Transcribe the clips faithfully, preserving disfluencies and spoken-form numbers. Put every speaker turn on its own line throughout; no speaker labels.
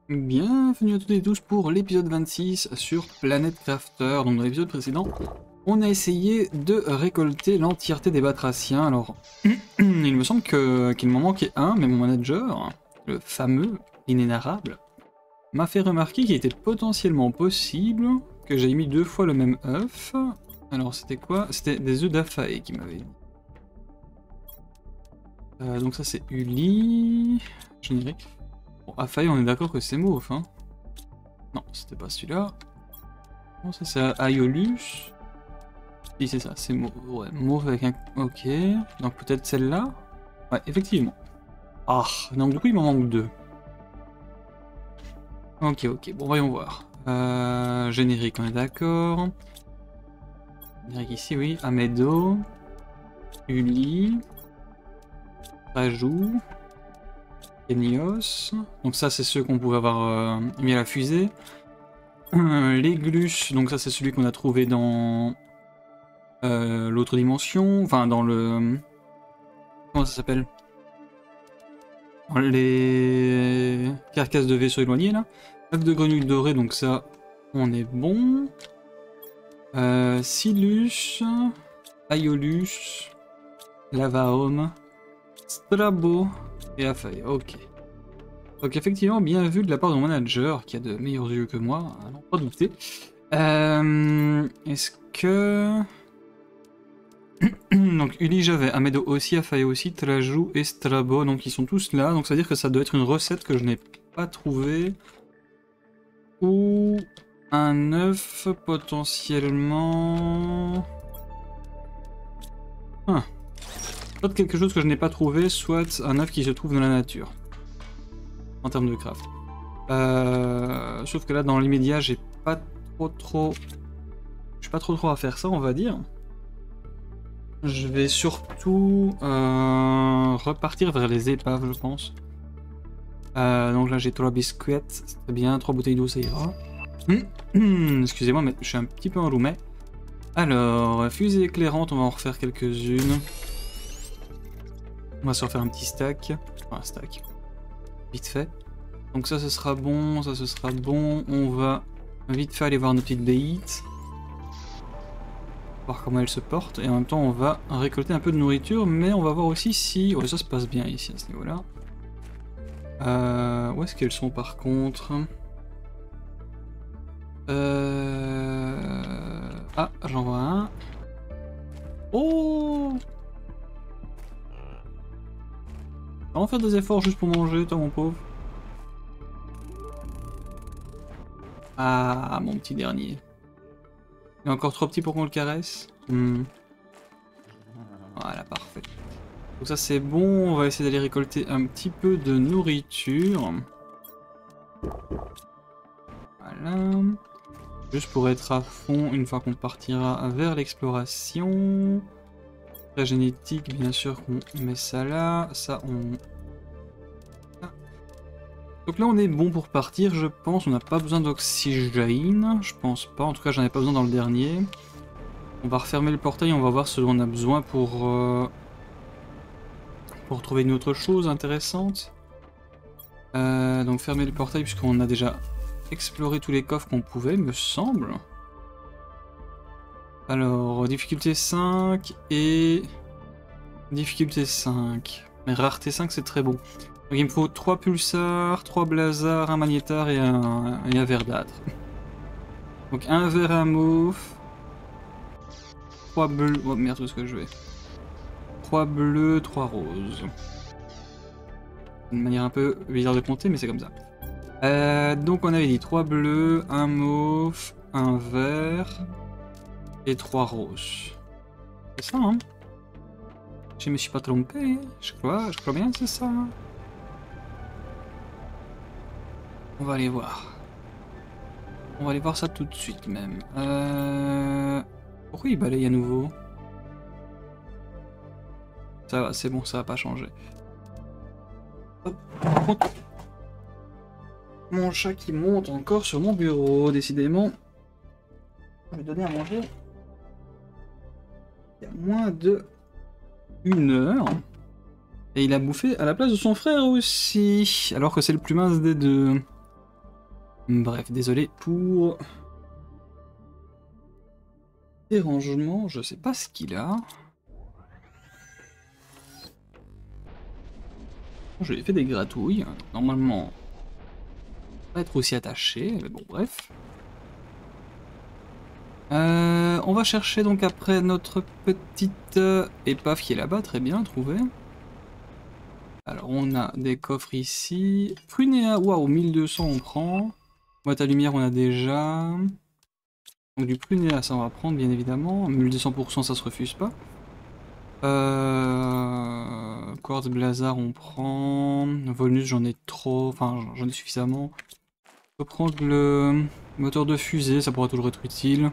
Bienvenue à toutes et tous pour l'épisode vingt-six sur Planet Crafter. Donc dans l'épisode précédent, on a essayé de récolter l'entièreté des batraciens. Alors, il me semble que qu'il m'en manquait un, mais mon manager, le fameux, l'inénarrable, m'a fait remarquer qu'il était potentiellement possible que j'aie mis deux fois le même œuf. Alors c'était quoi? C'était des œufs d'Afaé qui m'avait dit. Euh, donc ça c'est Uli, générique. Bon, Afaé, on est d'accord que c'est mauve, hein? Non, c'était pas celui-là. Non, ça c'est Aiolus. Si, c'est ça, c'est mauve. Ouais, mauve avec un... Ok. Donc peut-être celle-là? Ouais, effectivement. Ah, donc du coup, il m'en manque deux. Ok, ok, bon, voyons voir. Euh, générique, on est d'accord. Générique ici, oui. Amedo. Uli. Rajou. Kenios. Donc ça, c'est ceux qu'on pouvait avoir euh, mis à la fusée. Euh, les gluches, donc ça, c'est celui qu'on a trouvé dans euh, l'autre dimension. Enfin, dans le... Comment ça s'appelle? Les carcasses de vaisseaux éloignés, là. œuf de grenouille dorée, donc ça, on est bon. Euh, Silus. Aiolus. Lavaome. Strabo. Et Afaé, ok. Donc effectivement, bien vu de la part de mon manager, qui a de meilleurs yeux que moi, à n'en pas douter. Euh, Est-ce que... donc Uli j'avais, Amedo aussi, Afaé aussi, Trajou et Strabo, donc ils sont tous là, donc ça veut dire que ça doit être une recette que je n'ai pas trouvée. Ou un œuf potentiellement... Ah. Soit quelque chose que je n'ai pas trouvé, soit un œuf qui se trouve dans la nature. En termes de craft. Euh, sauf que là, dans l'immédiat, j'ai pas trop trop... Je suis pas trop trop à faire ça, on va dire. Je vais surtout euh, repartir vers les épaves, je pense. Euh, donc là, j'ai trois biscuits, c'est très bien. Trois bouteilles d'eau, ça ira. Excusez-moi, mais je suis un petit peu enrhumé. Alors, fusée éclairante, on va en refaire quelques-unes. On va se refaire un petit stack. Enfin, un stack. Vite fait. Donc ça, ce sera bon, ça, ce sera bon. On va vite fait aller voir nos petites béites. Voir comment elles se portent. Et en même temps, on va récolter un peu de nourriture. Mais on va voir aussi si... Ouais, ça se passe bien ici, à ce niveau-là. Euh... Où est-ce qu'elles sont, par contre? Euh... Ah, j'en vois un. Oh! On va faire des efforts juste pour manger, toi, mon pauvre. Ah, mon petit dernier. Il est encore trop petit pour qu'on le caresse. Hmm. Voilà, parfait. Donc ça c'est bon, on va essayer d'aller récolter un petit peu de nourriture. Voilà. Juste pour être à fond une fois qu'on partira vers l'exploration. La génétique, bien sûr qu'on met ça là. Ça on... Donc là on est bon pour partir, je pense. On n'a pas besoin d'oxygène. Je pense pas, en tout cas j'en ai pas besoin dans le dernier. On va refermer le portail, on va voir ce dont on a besoin pour... Euh... pour trouver une autre chose intéressante. Euh, donc fermer le portail puisqu'on a déjà exploré tous les coffres qu'on pouvait, me semble. Alors, difficulté cinq et... difficulté cinq. Mais rareté cinq, c'est très bon. Donc il me faut trois pulsars, trois blazars, un magnétar et un, et un verdâtre. Donc un vert, un mauve, trois bleus... Oh merde, où est-ce que je vais? trois bleus, trois roses. Une manière un peu bizarre de compter, mais c'est comme ça. Euh, donc on avait dit trois bleus, un mauve, un vert et trois roses. C'est ça, hein? Je me suis pas trompé, je crois, je crois bien que c'est ça. On va aller voir. On va aller voir ça tout de suite même. Euh... Pourquoi il balaye à nouveau? Ça va, c'est bon, ça va pas changer. Hop. Par contre, mon chat qui monte encore sur mon bureau, décidément. Je vais donner à manger. Il y a moins de une heure. Et il a bouffé à la place de son frère aussi. Alors que c'est le plus mince des deux. Bref, désolé pour... dérangement, je sais pas ce qu'il a. Je lui ai fait des gratouilles, normalement... pas être aussi attaché, mais bon, bref. Euh, on va chercher donc après notre petite épave qui est là-bas, très bien, trouvé. Alors on a des coffres ici. Prunéa, waouh, mille deux cents on prend. Boîte à lumière on a déjà. Donc du Prunéa ça on va prendre bien évidemment. mille deux cents pour cent ça se refuse pas. Euh... Quartz Blazar on prend. Volnus j'en ai trop, enfin j'en ai suffisamment. On peut prendre le moteur de fusée, ça pourra toujours être utile.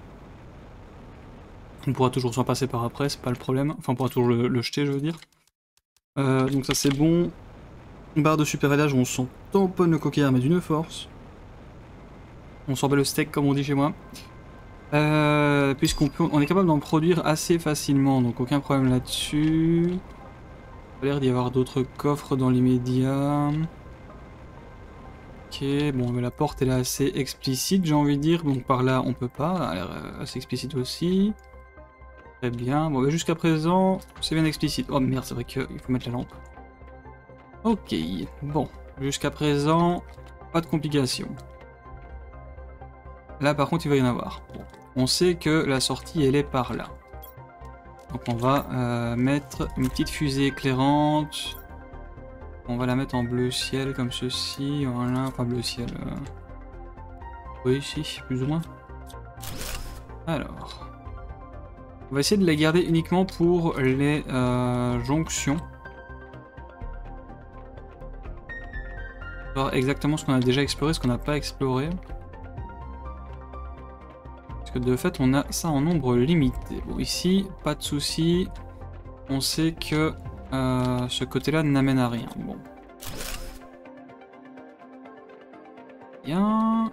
On pourra toujours s'en passer par après, c'est pas le problème. Enfin on pourra toujours le, le jeter je veux dire. Euh, donc ça c'est bon. Barre de super élage, on s'en tamponne le coquillard mais d'une force. On s'en bat le steak comme on dit chez moi. Euh, Puisqu'on peut, on est capable d'en produire assez facilement, donc aucun problème là-dessus. Il a l'air d'y avoir d'autres coffres dans l'immédiat. Ok, bon mais la porte elle est assez explicite j'ai envie de dire, donc par là on peut pas, elle a l'air assez explicite aussi. Très bien, bon bah jusqu'à présent c'est bien explicite. Oh merde, c'est vrai qu'il faut mettre la lampe. Ok, bon, jusqu'à présent, pas de complications. Là par contre il va y en avoir. Bon. On sait que la sortie elle est par là. Donc on va euh, mettre une petite fusée éclairante. On va la mettre en bleu ciel comme ceci. Voilà, enfin bleu ciel. Euh... Oui, si, plus ou moins. Alors. On va essayer de la garder uniquement pour les euh, jonctions. Voir exactement ce qu'on a déjà exploré, ce qu'on n'a pas exploré. Que de fait on a ça en nombre limité. Bon ici pas de souci, on sait que euh, ce côté là n'amène à rien. Bon. Bien.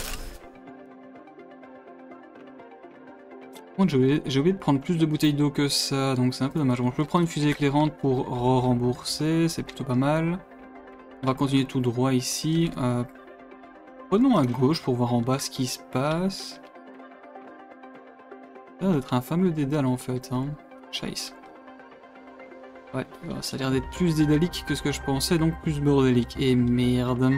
J'ai oublié, j'ai oublié de prendre plus de bouteilles d'eau que ça, donc c'est un peu dommage. Bon, je peux prendre une fusée éclairante pour re-rembourser, c'est plutôt pas mal. On va continuer tout droit ici. Euh, prenons à gauche pour voir en bas ce qui se passe. Ça a l'air d'être un fameux dédale en fait, hein. Chase. Ouais, ça a l'air d'être plus dédalique que ce que je pensais, donc plus bordélique. Et merde.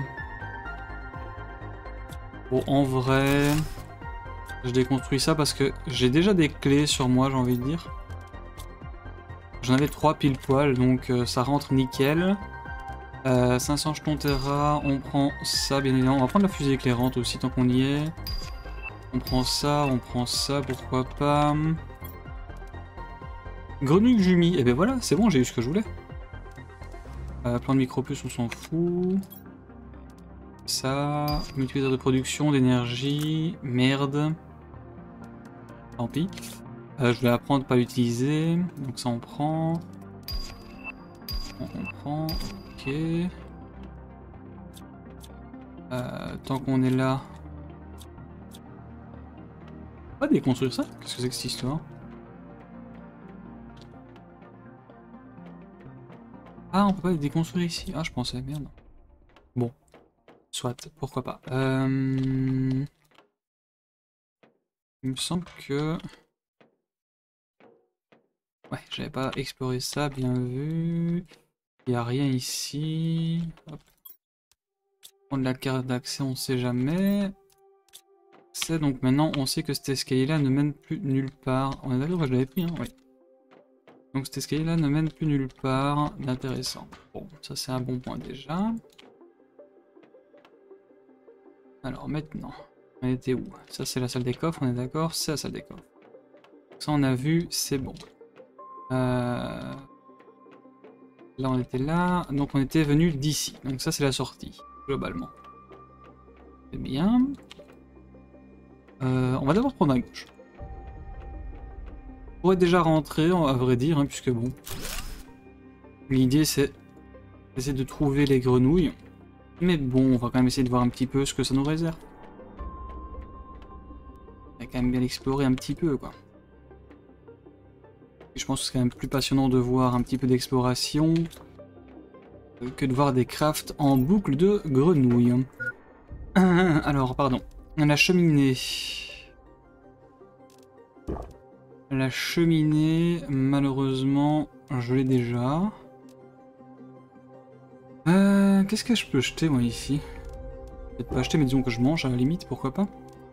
Bon, en vrai... je déconstruis ça parce que j'ai déjà des clés sur moi, j'ai envie de dire. J'en avais trois pile poil, donc euh, ça rentre nickel. Euh, cinq cents jetons terra, on prend ça bien évidemment. On va prendre la fusée éclairante aussi tant qu'on y est. On prend ça, on prend ça, pourquoi pas. Grenouille Jumi, et ben voilà, c'est bon, j'ai eu ce que je voulais. Euh, plan de micropuce, on s'en fout. Ça, multiplicateur de production, d'énergie, merde. Tant pis. Euh, je vais apprendre à pas l'utiliser, donc ça on prend. On, on prend, ok. Euh, tant qu'on est là... On va déconstruire ça? Qu'est-ce que c'est que cette histoire? Ah, on peut pas les déconstruire ici? Ah, je pensais, merde. Bon. Soit, pourquoi pas. Euh... Il me semble que... ouais, j'avais pas exploré ça, bien vu. Il n'y a rien ici. Hop. Prendre la carte d'accès, on sait jamais. C'est donc maintenant, on sait que cet escalier-là ne mène plus nulle part. On est d'accord, je l'avais pris, hein, oui. Donc cet escalier-là ne mène plus nulle part d'intéressant. Bon, ça c'est un bon point déjà. Alors maintenant, on était où? Ça c'est la salle des coffres, on est d'accord? C'est la salle des coffres. Ça on a vu, c'est bon. Euh... Là on était là, donc on était venu d'ici. Donc ça c'est la sortie, globalement. C'est bien. Euh, on va d'abord prendre à gauche. On pourrait déjà rentrer, à vrai dire, hein, puisque bon... l'idée c'est d'essayer de trouver les grenouilles. Mais bon, on va quand même essayer de voir un petit peu ce que ça nous réserve. On va quand même bien explorer un petit peu, quoi. Et je pense que c'est quand même plus passionnant de voir un petit peu d'exploration que de voir des crafts en boucle de grenouilles. Alors, pardon. La cheminée. La cheminée, malheureusement, je l'ai déjà. Euh, Qu'est-ce que je peux jeter, moi, ici? Peut-être pas acheter, mais disons que je mange, à la limite, pourquoi pas.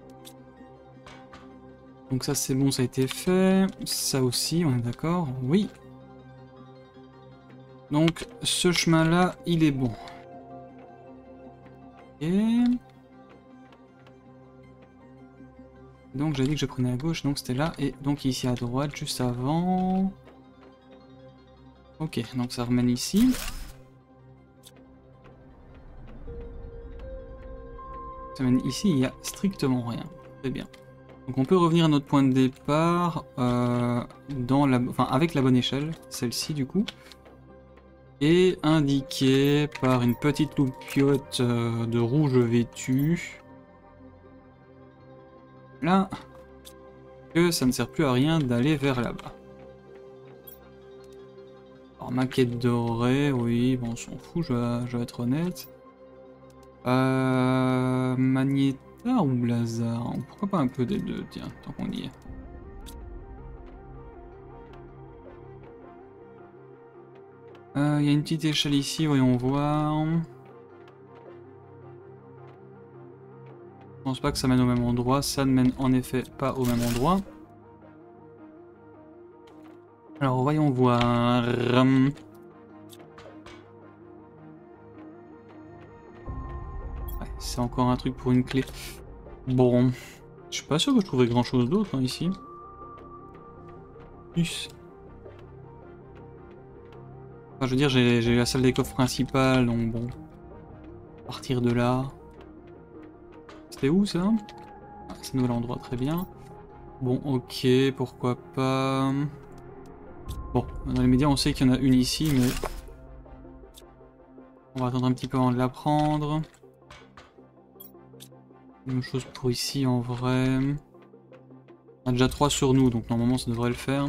Donc ça, c'est bon, ça a été fait. Ça aussi, on est d'accord? Oui. Donc, ce chemin-là, il est bon. Et... donc, j'avais dit que je prenais à gauche, donc c'était là. Et donc, ici à droite, juste avant... ok, donc ça remène ici. Ça mène ici, il n'y a strictement rien. Très bien. Donc on peut revenir à notre point de départ euh, dans la, enfin, avec la bonne échelle, celle-ci du coup. Et indiqué par une petite loupiote euh, de rouge vêtu. Là, que ça ne sert plus à rien d'aller vers là-bas. Alors maquette dorée, oui, bon on s'en fout, je vais, je vais être honnête. Euh, Magnéta ou Blazar? Pourquoi pas un peu des deux, tiens, tant qu'on y est. Il euh, y a une petite échelle ici, voyons voir. Je pense pas que ça mène au même endroit, ça ne mène en effet pas au même endroit. Alors voyons voir. Ouais, c'est encore un truc pour une clé. Bon, je suis pas sûr que je trouverai grand chose d'autre hein, ici. Plus. Enfin, je veux dire, j'ai la salle des coffres principale, donc bon. À partir de là. C'était où ça? Ah, c'est un nouvel endroit, très bien. Bon, ok, pourquoi pas. Bon, dans les médias, on sait qu'il y en a une ici, mais. On va attendre un petit peu avant de la prendre. Même chose pour ici en vrai. On a déjà trois sur nous, donc normalement ça devrait le faire.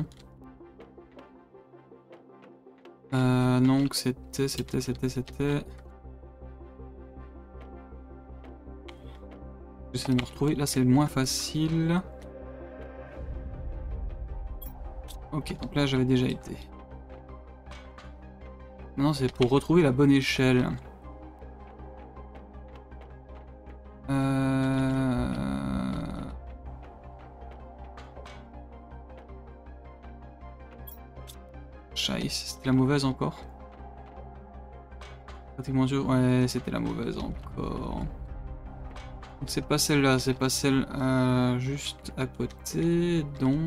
Euh, donc c'était, c'était, c'était, c'était... J'essaie de me retrouver. Là c'est le moins facile. Ok, donc là j'avais déjà été. Maintenant c'est pour retrouver la bonne échelle. Euh... Scheiße, c'était la mauvaise encore. Pratiquement sûr, ouais c'était la mauvaise encore. Donc c'est pas celle-là, c'est pas celle euh, juste à côté, donc...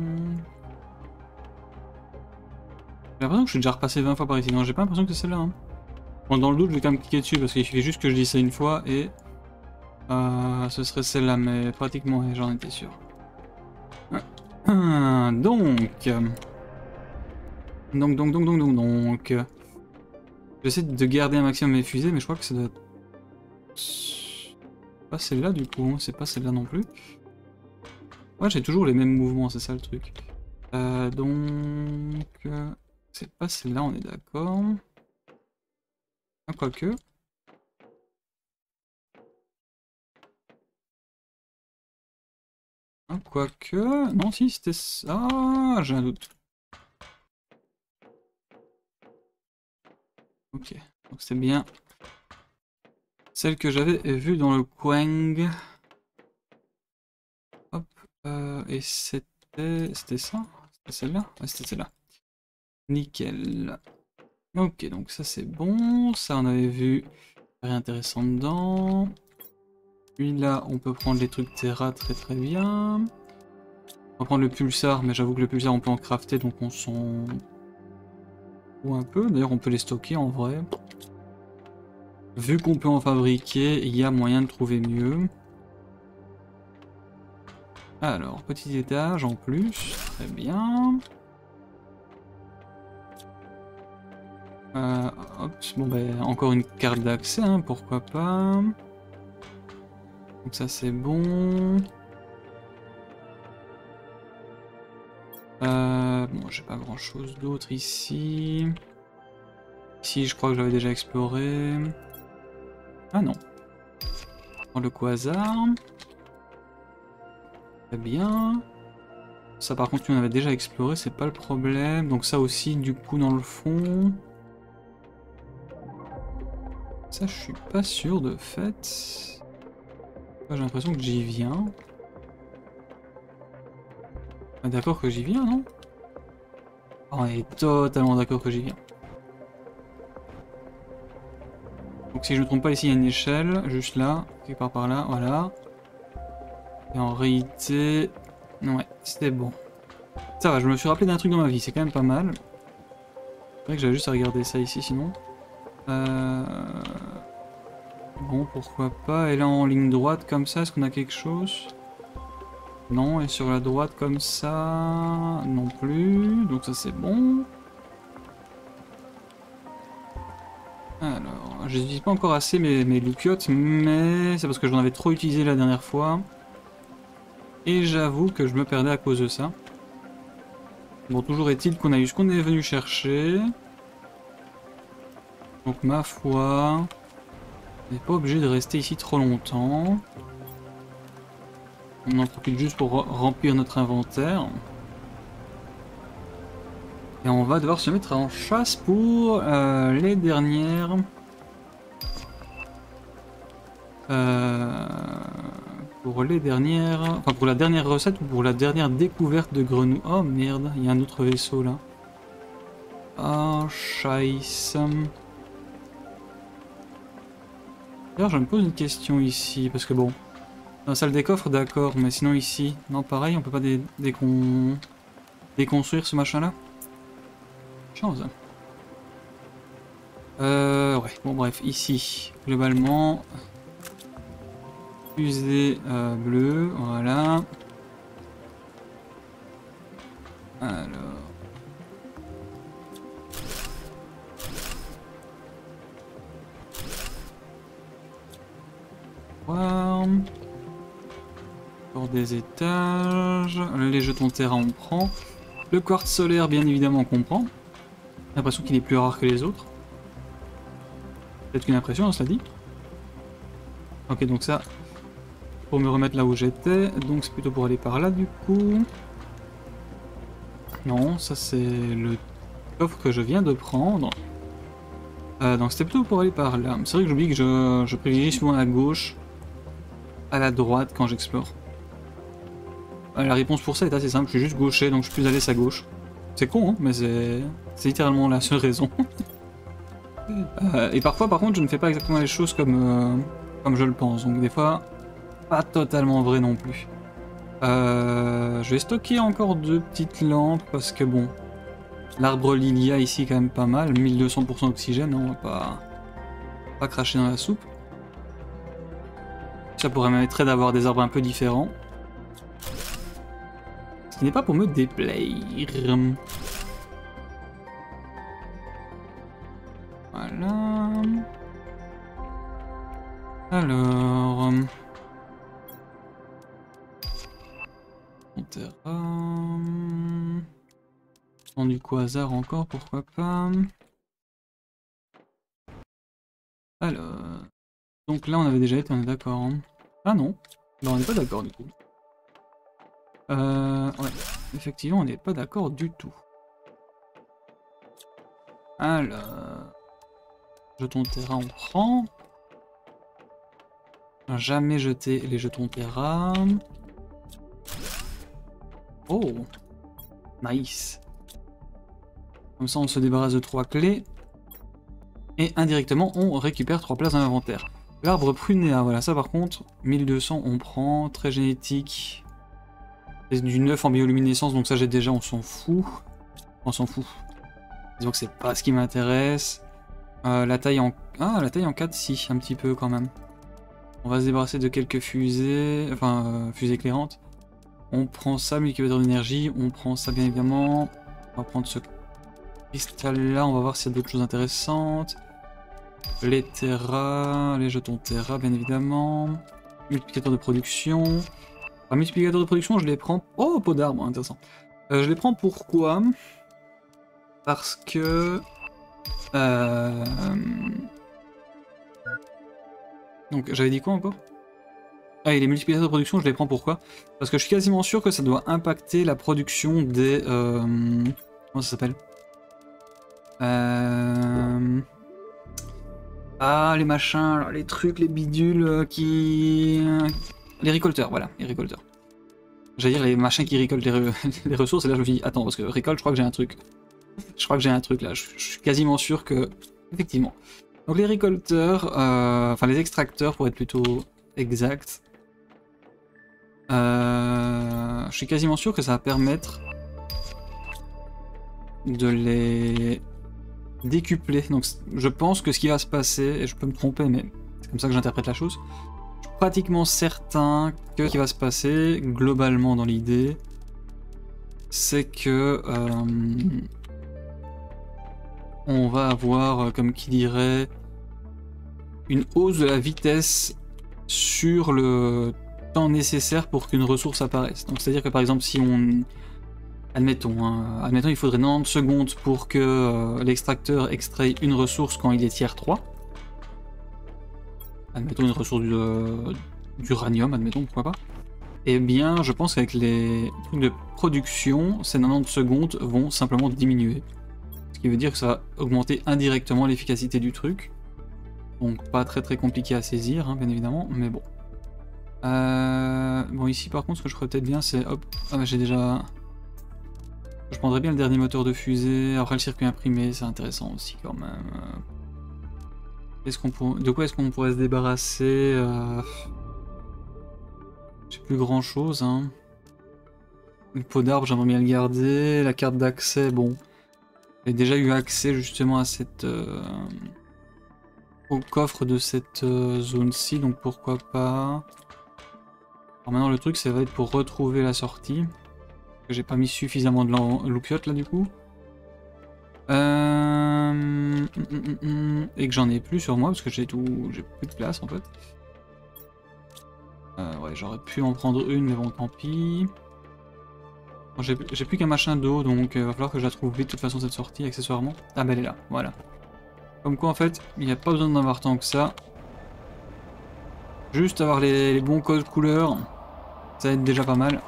J'ai l'impression que je suis déjà repassé vingt fois par ici, non j'ai pas l'impression que c'est celle-là. Hein. Bon dans le doute je vais quand même cliquer dessus parce qu'il suffit juste que je dise ça une fois et... Euh, ce serait celle-là, mais pratiquement j'en étais sûr. Donc... Donc, donc, donc, donc, donc, donc... J'essaie de garder un maximum mes fusées, mais je crois que ça doit... Pas celle-là du coup, c'est pas celle-là non plus. Ouais, j'ai toujours les mêmes mouvements, c'est ça le truc. Euh, donc... C'est pas celle-là, on est d'accord. Ah, quoique... Ah, quoique... Non, si, c'était ça... Ah, j'ai un doute. Ok, donc c'est bien celle que j'avais vue dans le coin. Hop, euh, et c'était... C'était ça? C'était celle-là? Ouais, c'était celle-là. Nickel. Ok, donc ça c'est bon. Ça on avait vu. Rien intéressant dedans. Lui là, on peut prendre les trucs Terra très très bien. On va prendre le pulsar, mais j'avoue que le pulsar on peut en crafter, donc on s'en... ou un peu. D'ailleurs on peut les stocker en vrai. Vu qu'on peut en fabriquer, il y a moyen de trouver mieux. Alors, petit étage en plus, très bien. Euh, hop, bon ben, encore une carte d'accès, hein, pourquoi pas. Donc ça c'est bon. Euh, bon, j'ai pas grand chose d'autre ici. Ici, je crois que j'avais déjà exploré. Ah non. Prends le quasar. Très bien. Ça par contre on avait déjà exploré, c'est pas le problème. Donc ça aussi du coup dans le fond. Ça je suis pas sûr de fait. J'ai l'impression que j'y viens. On est d'accord que j'y viens, non? On est totalement d'accord que j'y viens. Donc si je ne me trompe pas, ici il y a une échelle, juste là, quelque part par là, voilà. Et en réalité... Ouais, c'était bon. Ça va, je me suis rappelé d'un truc dans ma vie, c'est quand même pas mal. C'est vrai que j'avais juste à regarder ça ici sinon. Euh... Bon, pourquoi pas. Et là en ligne droite comme ça, est-ce qu'on a quelque chose? Non, et sur la droite comme ça, non plus. Donc ça c'est bon. Alors, je n'utilise pas encore assez mes, mes lookouts, mais c'est parce que j'en avais trop utilisé la dernière fois. Et j'avoue que je me perdais à cause de ça. Bon, toujours est-il qu'on a eu ce qu'on est venu chercher. Donc ma foi, on n'est pas obligé de rester ici trop longtemps. On en profite juste pour remplir notre inventaire. Et on va devoir se mettre en chasse pour euh, les dernières... Euh, pour les dernières... Enfin pour la dernière recette ou pour la dernière découverte de grenouilles. Oh merde, il y a un autre vaisseau là. Oh scheisse. D'ailleurs je me pose une question ici, parce que bon... Dans la salle des coffres d'accord, mais sinon ici... Non pareil, on peut pas dé décon... déconstruire ce machin là. Chance. Euh, ouais, bon bref, ici, globalement, fusée euh, bleue, voilà. Alors... Wow. Pour des étages, les jetons terrain on prend. Le quartz solaire bien évidemment qu'on prend. J'ai l'impression qu'il est plus rare que les autres. Peut-être qu'une impression, on se l'a dit. Ok, donc ça, pour me remettre là où j'étais, donc c'est plutôt pour aller par là du coup. Non, ça c'est le coffre que je viens de prendre. Euh, donc c'était plutôt pour aller par là. C'est vrai que j'oublie que je, je privilégie souvent à gauche, à la droite quand j'explore. Euh, la réponse pour ça est assez simple, je suis juste gaucher, donc je suis plus à l'aise à gauche. C'est con, hein, mais c'est littéralement la seule raison. euh, et parfois, par contre, je ne fais pas exactement les choses comme, euh, comme je le pense, donc des fois, pas totalement vrai non plus. Euh, je vais stocker encore deux petites lampes, parce que bon, l'arbre Lilia ici est quand même pas mal, mille deux cents pour cent d'oxygène, on va pas, pas cracher dans la soupe. Ça pourrait m'aider d'avoir des arbres un peu différents. Ce qui n'est pas pour me déplaire. Voilà. Alors... On terrain... On du quasar encore, pourquoi pas. Alors... Donc là on avait déjà été, on est d'accord. Hein. Ah non, bah, on n'est pas d'accord du coup. Euh... Ouais, effectivement on n'est pas d'accord du tout. Alors... Jetons terrain on prend. Jamais jeter les jetons terrain. Oh, nice. Comme ça on se débarrasse de trois clés. Et indirectement on récupère trois places dans l'inventaire. L'arbre prunéa, voilà ça par contre, mille deux cents on prend, très génétique. C'est du neuf en bioluminescence donc ça j'ai déjà, on s'en fout. On s'en fout. Disons que c'est pas ce qui m'intéresse. Euh, la taille en... Ah, la taille en quatre, si, un petit peu quand même. On va se débarrasser de quelques fusées, enfin, euh, fusées éclairantes. On prend ça, multiplicateur d'énergie, on prend ça bien évidemment. On va prendre ce cristal là, on va voir s'il y a d'autres choses intéressantes. Les terras, les jetons terra bien évidemment. Multiplicateur de production. Un multiplicateur de production, je les prends... Oh, peau d'arbre, intéressant. Euh, je les prends pourquoi? Parce que... Euh... Donc j'avais dit quoi encore? Ah, et les multiplicateurs de production, je les prends pourquoi? Parce que je suis quasiment sûr que ça doit impacter la production des... Euh... Comment ça s'appelle? euh... Ah, les machins, là, les trucs, les bidules euh, qui... Les récolteurs, voilà, les récolteurs. J'allais dire les machins qui récoltent les, re... les ressources, et là je me suis dit, attends, parce que récolte, je crois que j'ai un truc. Je crois que j'ai un truc là, je, je suis quasiment sûr que... Effectivement. Donc les récolteurs, euh... enfin les extracteurs pour être plutôt exact. Euh... Je suis quasiment sûr que ça va permettre de les décupler. Donc je pense que ce qui va se passer, et je peux me tromper, mais c'est comme ça que j'interprète la chose, je suis pratiquement certain que ce qui va se passer, globalement dans l'idée, c'est que euh, on va avoir, comme qui dirait, une hausse de la vitesse sur le temps nécessaire pour qu'une ressource apparaisse. Donc c'est-à-dire que par exemple si on... Admettons, hein, admettons il faudrait quatre-vingt-dix secondes pour que euh, l'extracteur extraie une ressource quand il est tiers trois. Admettons une ressource d'uranium, admettons, pourquoi pas. Eh bien, je pense qu'avec les trucs de production, ces quatre-vingt-dix secondes vont simplement diminuer. Ce qui veut dire que ça va augmenter indirectement l'efficacité du truc. Donc pas très très compliqué à saisir, hein, bien évidemment, mais bon. Euh... Bon, ici par contre, ce que je ferais peut-être bien, c'est... Hop, ah bah j'ai déjà... Je prendrais bien le dernier moteur de fusée, après le circuit imprimé, c'est intéressant aussi quand même. Est-ce qu'on pour... De quoi est-ce qu'on pourrait se débarrasser euh... J'ai plus grand chose, hein. Le pot d'arbre, j'aimerais bien le garder. La carte d'accès, bon. J'ai déjà eu accès justement à cette... Euh... au coffre de cette euh, zone-ci, donc pourquoi pas. Alors maintenant le truc, ça va être pour retrouver la sortie. Que j'ai pas mis suffisamment de loupiote là du coup. Euh... Et que j'en ai plus sur moi parce que j'ai tout, j'ai plus de place en fait. Euh, ouais, j'aurais pu en prendre une, mais bon, tant pis. Bon, j'ai plus qu'un machin d'eau, donc il euh, va falloir que je la trouve vite de toute façon cette sortie accessoirement. Ah bah elle est là, voilà. Comme quoi en fait, il n'y a pas besoin d'en avoir tant que ça. Juste avoir les, les bons codes couleurs, ça va être déjà pas mal.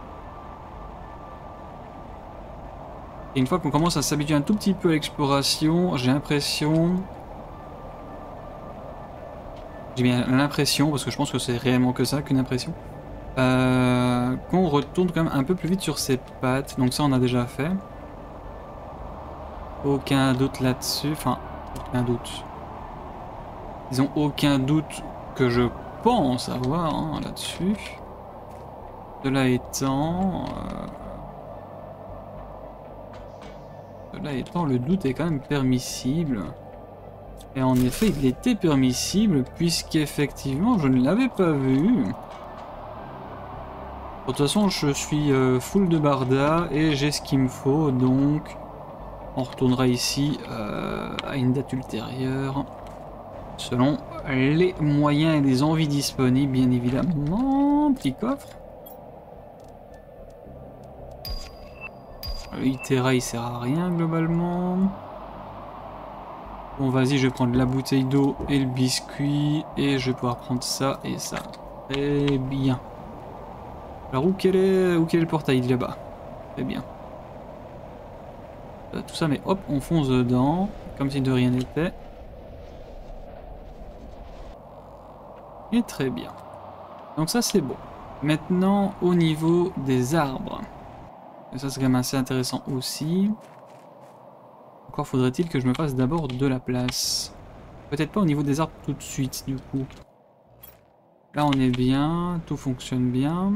Et une fois qu'on commence à s'habituer un tout petit peu à l'exploration, j'ai l'impression... J'ai bien l'impression, parce que je pense que c'est réellement que ça, qu'une impression, euh, qu'on retourne quand même un peu plus vite sur ses pattes. Donc ça on a déjà fait. Aucun doute là-dessus, enfin, aucun doute. Disons aucun doute que je pense avoir hein, là-dessus. Cela étant... Euh... Cela étant, le doute est quand même permissible. Et en effet, il était permissible, puisqu'effectivement, je ne l'avais pas vu. De toute façon, je suis euh, full de barda, et j'ai ce qu'il me faut, donc... On retournera ici euh, à une date ultérieure, selon les moyens et les envies disponibles, bien évidemment. Petit coffre. Le Itera il sert à rien globalement. Bon vas-y, je vais prendre la bouteille d'eau et le biscuit et je vais pouvoir prendre ça et ça. Très bien. Alors où quel est, où quel est le portail? Il est là-bas. Très bien. Euh, tout ça mais hop, on fonce dedans, comme si de rien n'était. Et très bien. Donc ça c'est bon. Maintenant au niveau des arbres. Et ça c'est quand même assez intéressant aussi. Encore faudrait-il que je me fasse d'abord de la place. Peut-être pas au niveau des arbres tout de suite du coup. Là on est bien, tout fonctionne bien.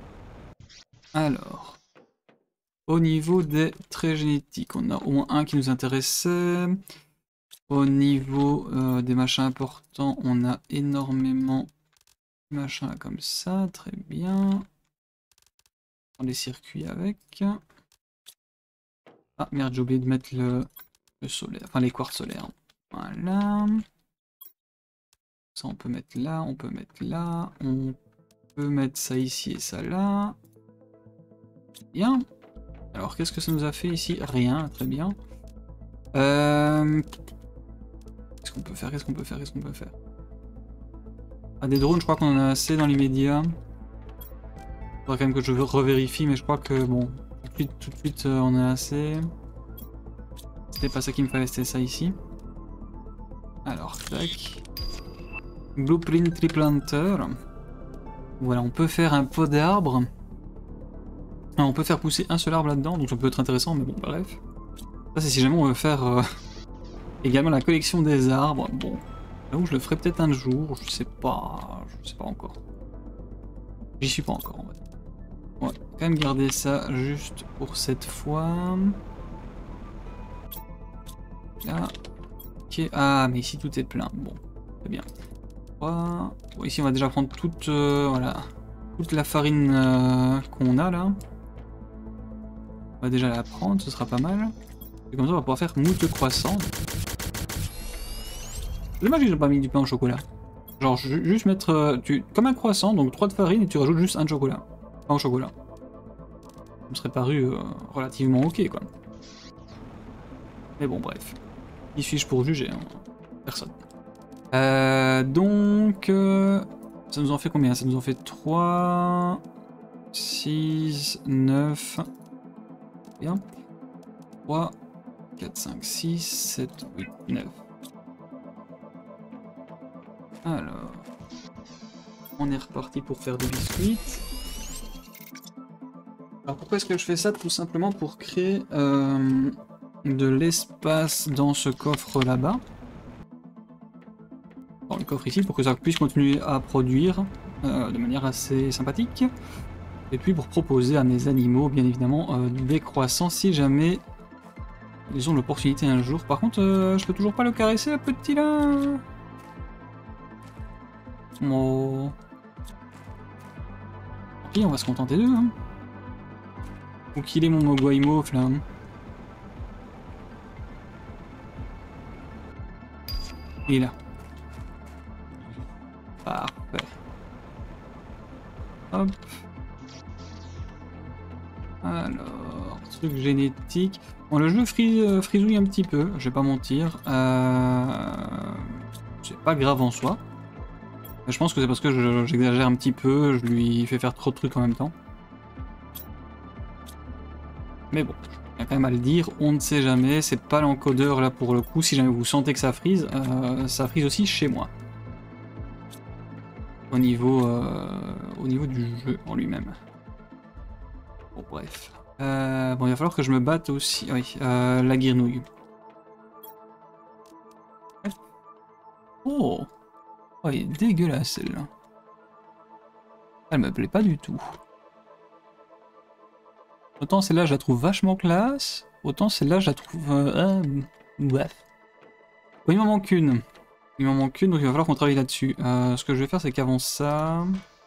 Alors, au niveau des traits génétiques, on a au moins un qui nous intéressait. Au niveau euh, des machins importants, on a énormément de machins comme ça, très bien. Les circuits avec. Ah merde, j'ai oublié de mettre le, le solaire, enfin les quartz solaires. Voilà. Ça on peut mettre là, on peut mettre là, on peut mettre ça ici et ça là. Bien. Alors qu'est-ce que ça nous a fait ici? Rien, très bien. Euh... Qu'est-ce qu'on peut faire? Qu'est-ce qu'on peut faire? Qu'est-ce qu'on peut faire? Ah, des drones, je crois qu'on en a assez dans l'immédiat. Faudrait quand même que je revérifie, mais je crois que bon, tout de suite, tout de suite euh, on a assez. C'était pas ça qu'il me fallait, c'était ça ici. Alors, tac. Blueprint Triplanter. Voilà, on peut faire un pot d'arbre. On peut faire pousser un seul arbre là-dedans, donc ça peut être intéressant, mais bon, bref. Ça, c'est si jamais on veut faire euh, également la collection des arbres. Bon, là où je le ferai peut-être un jour, je sais pas, je sais pas encore. J'y suis pas encore en fait. On va quand même garder ça juste pour cette fois. Là. Ok, ah, mais ici tout est plein. Bon, très bien. Bon, ici on va déjà prendre toute, euh, voilà, toute la farine euh, qu'on a là. On va déjà la prendre, ce sera pas mal. Et comme ça on va pouvoir faire moult croissants. Dommage que j'ai pas mis du pain au chocolat. Genre ju juste mettre euh, tu, comme un croissant, donc trois de farine et tu rajoutes juste un de chocolat. Pain au chocolat. Ça me serait paru euh, relativement ok quoi. Mais bon bref. Qui suis-je pour juger hein? Personne. Euh, donc... Euh, ça nous en fait combien? Ça nous en fait trois... six... neuf... Bien. trois, quatre, cinq, six, sept, huit, neuf. Alors... On est reparti pour faire des biscuits. Alors pourquoi est-ce que je fais ça? Tout simplement pour créer euh, de l'espace dans ce coffre là-bas. Dans le coffre ici pour que ça puisse continuer à produire euh, de manière assez sympathique. Et puis pour proposer à mes animaux, bien évidemment, euh, des croissants si jamais ils ont l'opportunité un jour. Par contre, euh, je peux toujours pas le caresser, le petit là. Oh. Tant pis, on va se contenter d'eux. Hein. Où qu'il est mon Mogwaimauve là. Il est là. Parfait. Hop. Alors, truc génétique. Bon, le jeu frise, euh, frisouille un petit peu, je vais pas mentir. Euh... C'est pas grave en soi. Mais je pense que c'est parce que j'exagère un petit peu, je lui fais faire trop de trucs en même temps. Mais bon, il y a quand même à le dire, on ne sait jamais, c'est pas l'encodeur là pour le coup. Si jamais vous sentez que ça frise, euh, ça frise aussi chez moi. Au niveau, euh, au niveau du jeu en lui-même. Bon, bref. Euh, bon, il va falloir que je me batte aussi. Oui, euh, la guirnouille. Oh, oh, elle est dégueulasse celle-là. Elle me plaît pas du tout. Autant celle-là, je la trouve vachement classe. Autant celle-là, je la trouve... Euh, euh, bref. Bon, il m'en manque une. Il m'en manque une, donc il va falloir qu'on travaille là-dessus. Euh, ce que je vais faire, c'est qu'avant ça...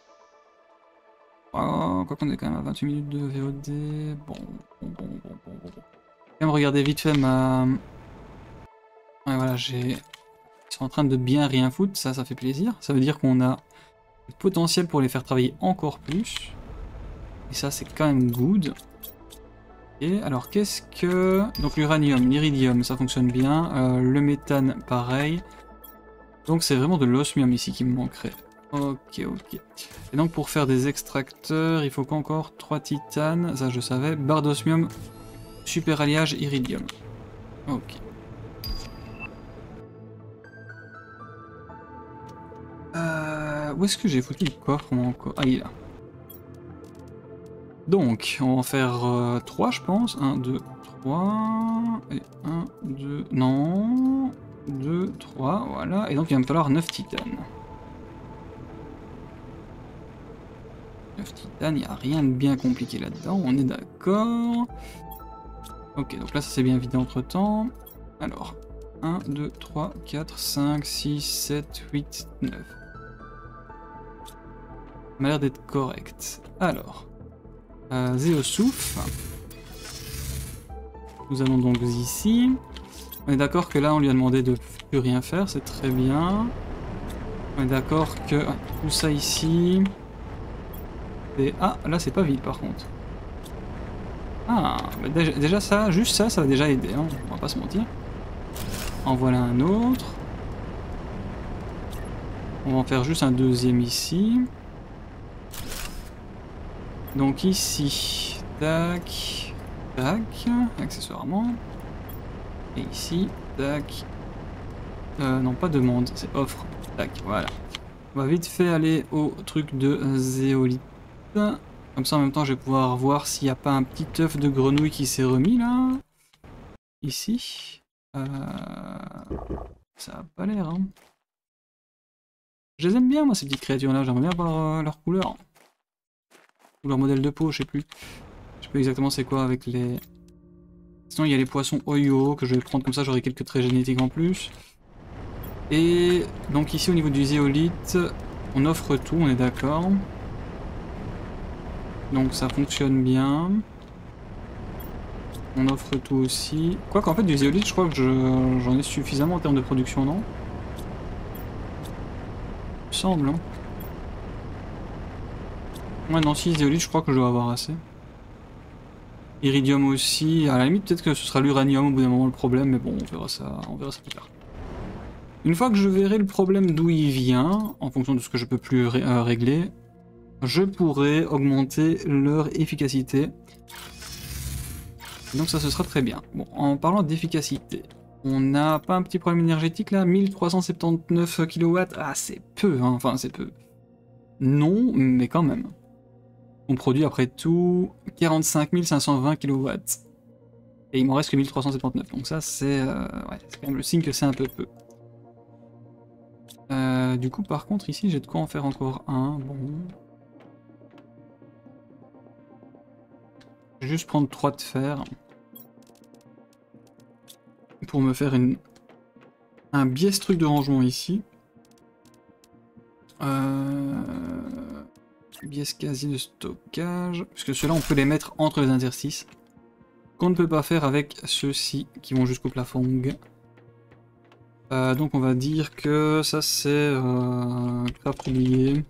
Oh, quoi qu'on est quand même à vingt-huit minutes de V O D. Bon, bon, bon, bon, bon, bon. bon. Je vais quand même regarder vite fait ma... Ouais, voilà, j'ai... Ils sont en train de bien rien foutre, ça, ça fait plaisir. Ça veut dire qu'on a le potentiel pour les faire travailler encore plus. Et ça, c'est quand même good. Et alors, qu'est-ce que... Donc l'uranium, l'iridium, ça fonctionne bien. Euh, le méthane, pareil. Donc c'est vraiment de l'osmium ici qui me manquerait. Ok, ok. Et donc pour faire des extracteurs, il faut qu'encore trois titanes, ça je savais. Barre d'osmium, super alliage, iridium. Ok. Euh, où est-ce que j'ai foutu le coffre encore? Ah, il est là. Donc, on va en faire euh, trois, je pense. un, deux, trois. Et un, deux. Non. deux, trois, voilà. Et donc il va me falloir neuf titanes. neuf titanes, il n'y a rien de bien compliqué là-dedans, on est d'accord. Ok, donc là ça s'est bien vidé entre temps. Alors, un, deux, trois, quatre, cinq, six, sept, huit, neuf. Ça m'a l'air d'être correct. Alors, euh, Zéosouf. Nous allons donc ici. On est d'accord que là on lui a demandé de plus rien faire, c'est très bien. On est d'accord que ah, tout ça ici... Et... Ah, là c'est pas vide par contre. Ah, bah déjà, déjà ça, juste ça, ça va déjà aider, hein, on va pas se mentir. En voilà un autre. On va en faire juste un deuxième ici. Donc ici, tac, tac, accessoirement. Et ici, tac. Euh, non, pas demande, c'est offre. Tac, voilà. On va vite fait aller au truc de zéolite. Comme ça, en même temps, je vais pouvoir voir s'il n'y a pas un petit œuf de grenouille qui s'est remis là. Ici. Euh... Ça a pas l'air, hein. Je les aime bien, moi, ces petites créatures-là. J'aimerais bien voir euh, leur couleur. Ou leur modèle de peau, je sais plus. Je sais pas exactement c'est quoi avec les... Sinon, il y a les poissons Oyo que je vais prendre comme ça, j'aurai quelques traits génétiques en plus. Et donc ici, au niveau du zéolite, on offre tout, on est d'accord. Donc ça fonctionne bien. On offre tout aussi. Quoi qu'en fait, du zéolite, je crois que j'en ai suffisamment en termes de production, non? Il me semble, hein. Ouais, non, si, zéolite, je crois que je dois avoir assez. Iridium aussi. À la limite, peut-être que ce sera l'uranium au bout d'un moment le problème, mais bon, on verra ça, on verra ça plus tard. Une fois que je verrai le problème d'où il vient, en fonction de ce que je peux plus ré euh, régler, je pourrai augmenter leur efficacité. Donc ça, ce sera très bien. Bon, en parlant d'efficacité, on n'a pas un petit problème énergétique là? Mille trois cent soixante-dix-neuf kilowatts. Ah, c'est peu, hein. Enfin, c'est peu. Non, mais quand même. On produit après tout quarante-cinq mille cinq cent vingt kilowatts. Et il m'en reste que mille trois cent soixante-dix-neuf. Donc ça, c'est euh, ouais, c'est quand même le signe que c'est un peu peu. Euh, du coup, par contre, ici, j'ai de quoi en faire encore un. Bon. Je vais juste prendre trois de fer. Pour me faire une... un biais truc de rangement ici. Euh... Biais casier de stockage. Puisque ceux-là, on peut les mettre entre les interstices. Qu'on ne peut pas faire avec ceux-ci qui vont jusqu'au plafond. Euh, donc on va dire que ça c'est euh, craft oublié.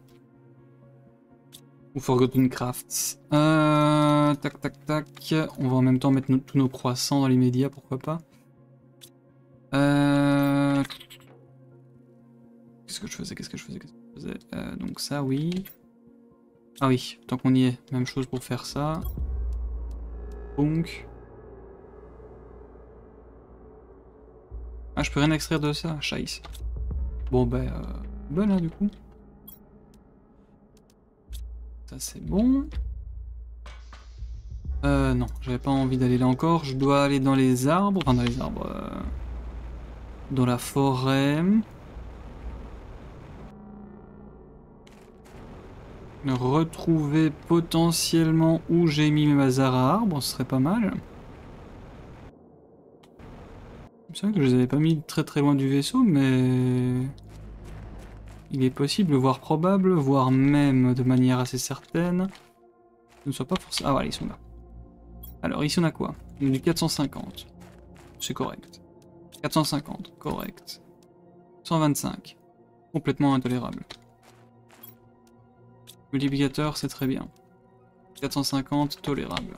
Ou Forgotten Crafts. Euh, tac tac tac. On va en même temps mettre no tous nos croissants dans l'immédiat, pourquoi pas. Euh... Qu'est-ce que je faisais Qu'est-ce que je faisais Qu'est-ce que je faisais euh, Donc ça oui. Ah oui, tant qu'on y est, même chose pour faire ça. Donc. Ah, je peux rien extraire de ça, scheiße. Bon, ben, euh, bon là, du coup. Ça, c'est bon. Euh, non, j'avais pas envie d'aller là encore. Je dois aller dans les arbres. Enfin, dans les arbres. Euh, dans la forêt. Retrouver potentiellement où j'ai mis mes bazars à arbres, ce serait pas mal. C'est vrai que je les avais pas mis très très loin du vaisseau, mais... il est possible, voire probable, voire même de manière assez certaine, que ne soit pas forcément... Ah voilà, ils sont là. Alors ici on a quoi? On a du quatre cent cinquante. C'est correct. quatre cent cinquante, correct. cent vingt-cinq. Complètement intolérable. Multiplicateur, c'est très bien. quatre cent cinquante, tolérable.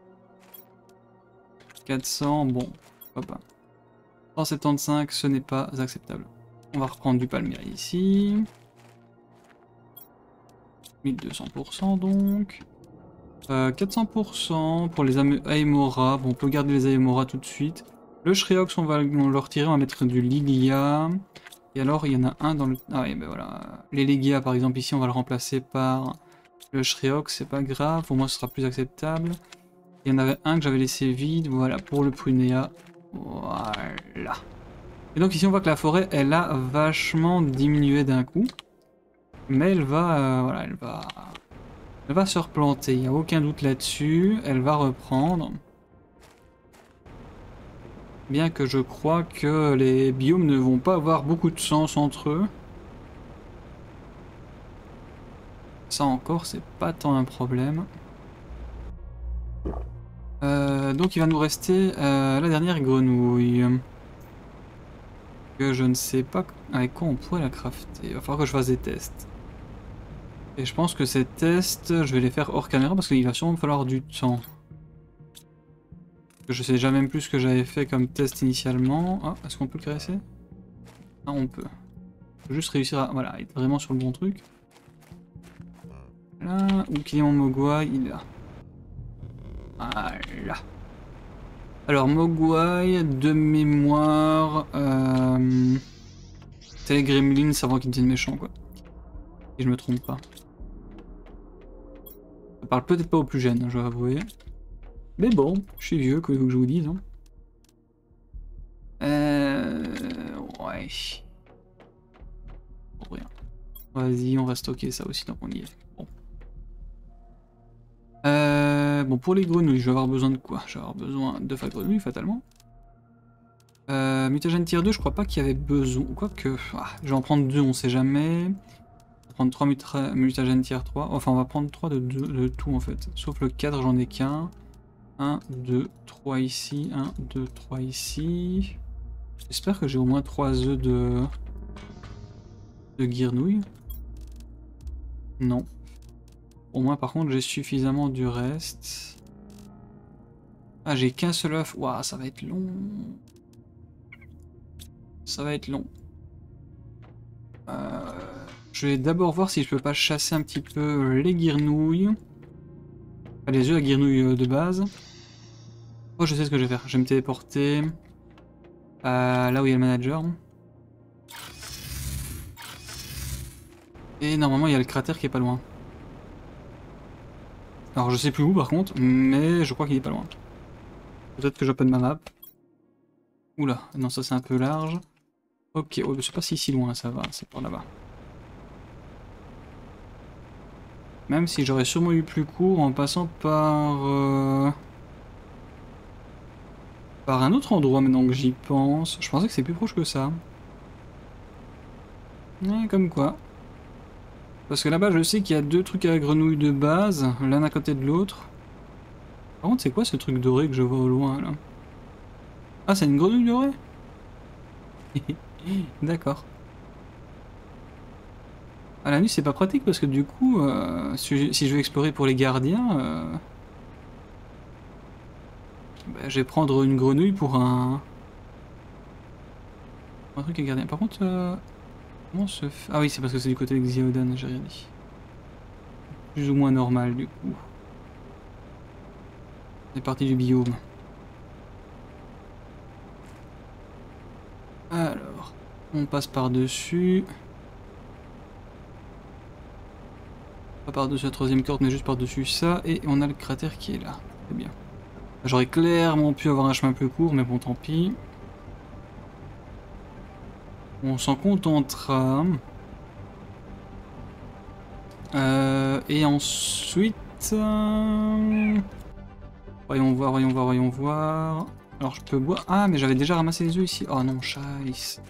quatre cents, bon, pourquoi pas. cent soixante-quinze, ce n'est pas acceptable. On va reprendre du palmier ici. mille deux cents pour cent donc. Euh, quatre cents pour cent pour les Aemora. Bon, on peut garder les Aemora tout de suite. Le Shriox, on va le retirer, on va mettre du Ligia. Et alors, il y en a un dans le... Ah oui, ben voilà. Les Ligia, par exemple, ici, on va le remplacer par le Shriox, c'est pas grave. Au moins, ce sera plus acceptable. Il y en avait un que j'avais laissé vide. Voilà, pour le Prunea. Voilà. Et donc ici, on voit que la forêt, elle a vachement diminué d'un coup. Mais elle va... Euh, voilà, elle va... Elle va se replanter, il n'y a aucun doute là-dessus. Elle va reprendre. Bien que je crois que les biomes ne vont pas avoir beaucoup de sens entre eux. Ça encore, c'est pas tant un problème. Euh, donc il va nous rester euh, la dernière grenouille. Que je ne sais pas avec quoi on pourrait la crafter. Il va falloir que je fasse des tests. Et je pense que ces tests, je vais les faire hors caméra parce qu'il va sûrement me falloir du temps. Je sais déjà même plus ce que j'avais fait comme test initialement. Ah, est-ce qu'on peut le caresser? Ah, on peut. Faut juste réussir à voilà, être vraiment sur le bon truc. Là, où qu'il est mon Mogwai, il est là. Voilà. Alors Mogwai, de mémoire... Euh... C'est les Gremlins avant qu'ils deviennent méchants quoi. Si je me trompe pas. Ça parle peut-être pas aux plus jeunes, hein, je dois avouer. Mais bon, je suis vieux, quoi, il faut que je vous dise. Hein. Euh... Ouais. Pour rien. Vas-y, on va stocker ça aussi tant qu'on y est. Bon. Euh... Bon, pour les grenouilles, je vais avoir besoin de quoi? Je vais avoir besoin de fa grenouilles, fatalement. Euh... Mutagen tier deux, je crois pas qu'il y avait besoin. Quoique... Ah, je vais en prendre deux, on sait jamais. On va prendre trois muta... mutagen tier trois. Enfin, on va prendre trois de, de, de tout en fait. Sauf le quatre, j'en ai qu'un. un, deux, trois ici. un, deux, trois ici. J'espère que j'ai au moins trois œufs de... de guirnouille. Non. Au moins par contre j'ai suffisamment du reste. Ah j'ai qu'un seul œuf. Waouh ça va être long. Ça va être long. Euh, je vais d'abord voir si je peux pas chasser un petit peu les guirnouilles. Enfin, les œufs à guirnouilles de base. Oh je sais ce que je vais faire. Je vais me téléporter à là où il y a le manager. Et normalement il y a le cratère qui est pas loin. Alors je sais plus où par contre, mais je crois qu'il est pas loin. Peut-être que j'open ma map. Oula, non ça c'est un peu large. Ok, oh, c'est pas si si loin, ça va, c'est par là-bas. Même si j'aurais sûrement eu plus court en passant par... Euh... par un autre endroit maintenant que j'y pense. Je pensais que c'est plus proche que ça. Ouais, comme quoi. Parce que là-bas je sais qu'il y a deux trucs à la grenouille de base, l'un à côté de l'autre. Par contre c'est quoi ce truc doré que je vois au loin là? Ah c'est une grenouille dorée? D'accord. À la nuit c'est pas pratique parce que du coup, euh, si, si je veux explorer pour les gardiens, euh, bah, je vais prendre une grenouille pour un, un truc à gardien. Par contre, euh, comment se fait... Ah oui c'est parce que c'est du côté de Xiodan, j'ai rien dit. Plus ou moins normal du coup. C'est parti du biome. Alors, on passe par-dessus. Pas par-dessus la troisième corde, mais juste par-dessus ça. Et on a le cratère qui est là. C'est bien. J'aurais clairement pu avoir un chemin plus court, mais bon, tant pis. On s'en contentera. Euh, et ensuite... Euh... Voyons voir, voyons voir, voyons voir... Alors je peux boire... Ah mais j'avais déjà ramassé les œufs ici. Oh non, chaisse.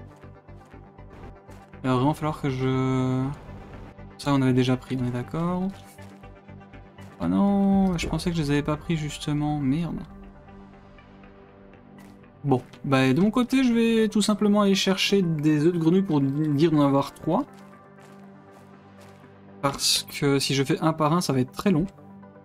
Il va vraiment falloir que je... Ça on avait déjà pris, on est d'accord. Oh non, je pensais que je les avais pas pris justement. Merde. Bon, bah de mon côté je vais tout simplement aller chercher des œufs de grenouille pour dire d'en avoir trois. Parce que si je fais un par un ça va être très long.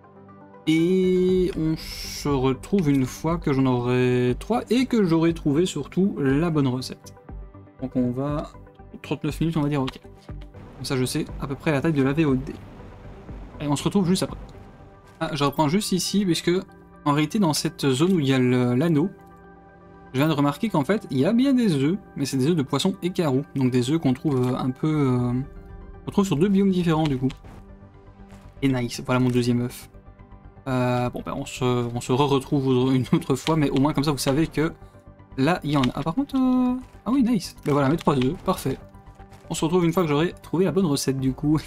Et on se retrouve une fois que j'en aurai trois et que j'aurai trouvé surtout la bonne recette. Donc on va... trente-neuf minutes on va dire ok. Comme ça je sais à peu près la taille de la V O D. Et on se retrouve juste après. Ah, je reprends juste ici puisque en réalité dans cette zone où il y a l'anneau, je viens de remarquer qu'en fait il y a bien des œufs, mais c'est des œufs de poisson écarou. Donc des œufs qu'on trouve un peu... Euh... on trouve sur deux biomes différents du coup. Et nice, voilà mon deuxième œuf. Euh, bon ben on se, on se re-retrouve une autre fois, mais au moins comme ça vous savez que là il y en a. Ah par contre, euh... ah oui nice, ben voilà mes trois œufs, parfait. On se retrouve une fois que j'aurai trouvé la bonne recette du coup.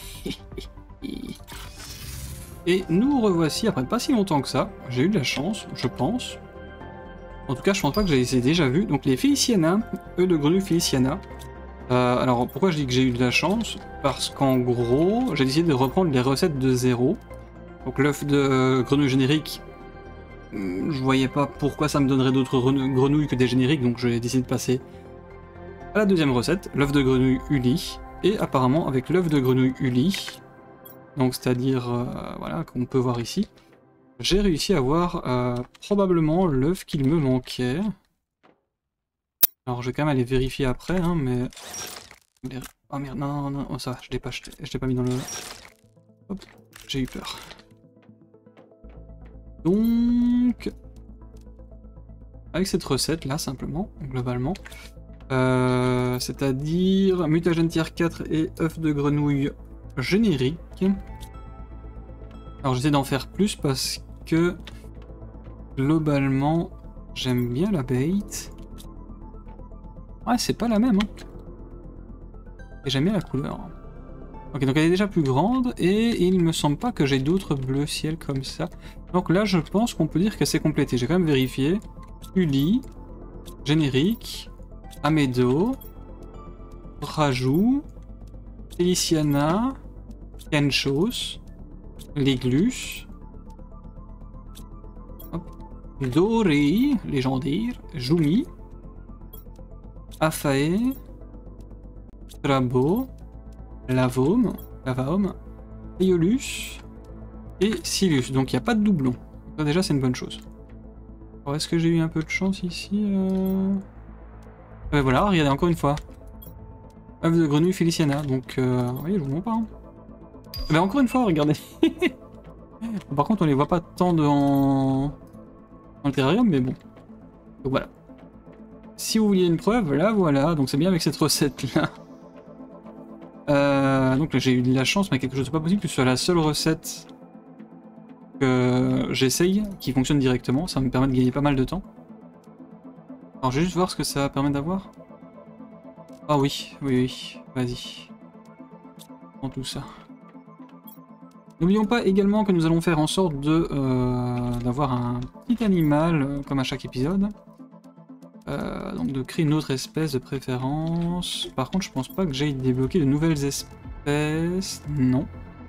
Et nous revoici après pas si longtemps que ça, j'ai eu de la chance, je pense. En tout cas je pense pas que je les ai déjà vus, donc les Feliciana, œufs de grenouille Feliciana. Euh, alors pourquoi je dis que j'ai eu de la chance? Parce qu'en gros j'ai décidé de reprendre les recettes de zéro. Donc l'œuf de euh, grenouille générique, je voyais pas pourquoi ça me donnerait d'autres grenouilles que des génériques, donc j'ai décidé de passer à la deuxième recette, l'œuf de grenouille Uli. Et apparemment avec l'œuf de grenouille Uli, donc c'est-à-dire, euh, voilà, qu'on peut voir ici, j'ai réussi à avoir euh, probablement l'œuf qu'il me manquait. Alors je vais quand même aller vérifier après, hein, mais Oh merde, non, non, non, oh, ça va, je l'ai pas acheté, je l'ai pas mis dans le... Hop, j'ai eu peur. Donc... Avec cette recette là, simplement, globalement. Euh, C'est-à-dire mutagène tier quatre et œuf de grenouille générique. Alors j'essaie d'en faire plus parce que globalement j'aime bien la bait. Ouais, c'est pas la même. Hein. Et j'aime bien la couleur. Ok, donc elle est déjà plus grande et il me semble pas que j'ai d'autres bleu ciel comme ça. Donc là je pense qu'on peut dire que c'est complété. J'ai quand même vérifié. Uli, générique, Amedo, Rajout, Feliciana, Kenchos, Leglus, Doré, légendaire, Jumi, Afae, Trabo, Lavome, Lavaome, Eolus et Silus. Donc il n'y a pas de doublon. Ça, déjà c'est une bonne chose. Alors est-ce que j'ai eu un peu de chance ici euh... ouais, voilà, regardez encore une fois. œuf de grenouille Feliciana, donc euh... oui, je vous montre pas. Hein. Mais encore une fois, regardez. Par contre, on les voit pas tant dans, dans le terrarium, mais bon. Donc voilà. Si vous vouliez une preuve, là voilà, donc c'est bien avec cette recette là. Euh... Donc là j'ai eu de la chance, mais quelque chose de pas possible que ce soit la seule recette que j'essaye, qui fonctionne directement, ça me permet de gagner pas mal de temps. Alors je vais juste voir ce que ça permet d'avoir. Ah oui, oui, oui, vas-y. Prends tout ça. N'oublions pas également que nous allons faire en sorte de euh, d'avoir un petit animal, euh, comme à chaque épisode. Euh, donc de créer une autre espèce de préférence. Par contre, je pense pas que j'aille débloquer de nouvelles espèces. Non.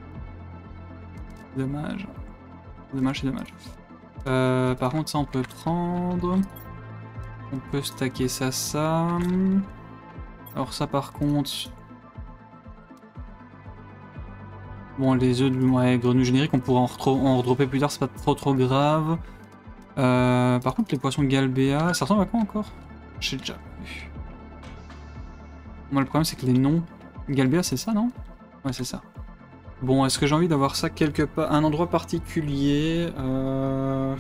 Dommage. Dommage, c'est dommage. Euh, par contre, ça on peut prendre. On peut stacker ça, ça. Alors ça par contre... Bon, les œufs de ouais, grenouille générique, on pourra en, en redropper plus tard, c'est pas trop trop grave. Euh, par contre, les poissons de Galbea, ça ressemble à quoi encore? J'ai déjà vu. Moi, le problème, c'est que les noms... Galbea, c'est ça, non? Ouais, c'est ça. Bon, est-ce que j'ai envie d'avoir ça quelque part, un endroit particulier euh...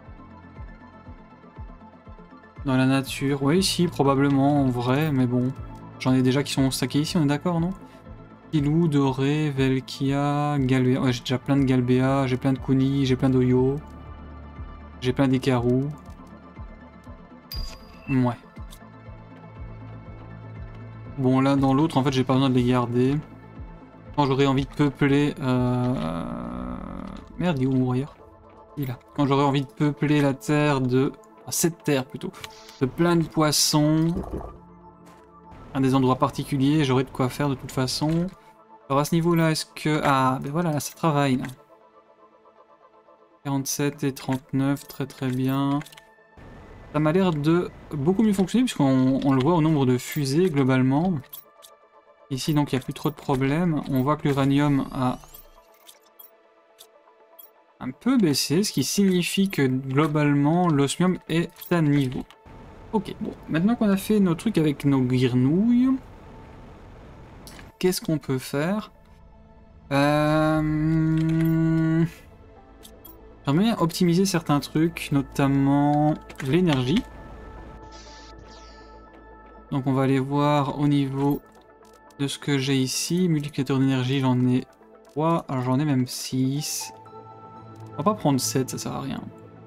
Dans la nature? Oui, si, probablement, en vrai, mais bon. J'en ai déjà qui sont stackés ici, on est d'accord, non? Pilou, Doré, Velkia, Galbea. Ouais, j'ai déjà plein de Galbea, j'ai plein de Kuni, j'ai plein d'Oyo. J'ai plein d'Icarou. Ouais. Bon, là, dans l'autre, en fait, j'ai pas besoin de les garder. Quand j'aurai envie de peupler... Euh... Merde, il est où mon warrior? Il est là. Quand j'aurai envie de peupler la terre de... Enfin, cette terre, plutôt. De plein de poissons. À des endroits particuliers, j'aurai de quoi faire de toute façon. Alors à ce niveau-là, est-ce que... Ah, ben voilà, là, ça travaille, là. quarante-sept et trente-neuf, très très bien. Ça m'a l'air de beaucoup mieux fonctionner, puisqu'on on le voit au nombre de fusées, globalement. Ici, donc, il n'y a plus trop de problèmes. On voit que l'uranium a un peu baissé, ce qui signifie que, globalement, l'osmium est à niveau. Ok, bon, maintenant qu'on a fait nos trucs avec nos grenouilles, qu'est-ce qu'on peut faire? euh... J'aimerais bien optimiser certains trucs, notamment l'énergie. Donc on va aller voir au niveau de ce que j'ai ici. Multiplicateur d'énergie, j'en ai trois, alors j'en ai même six. On va pas prendre sept, ça sert à rien.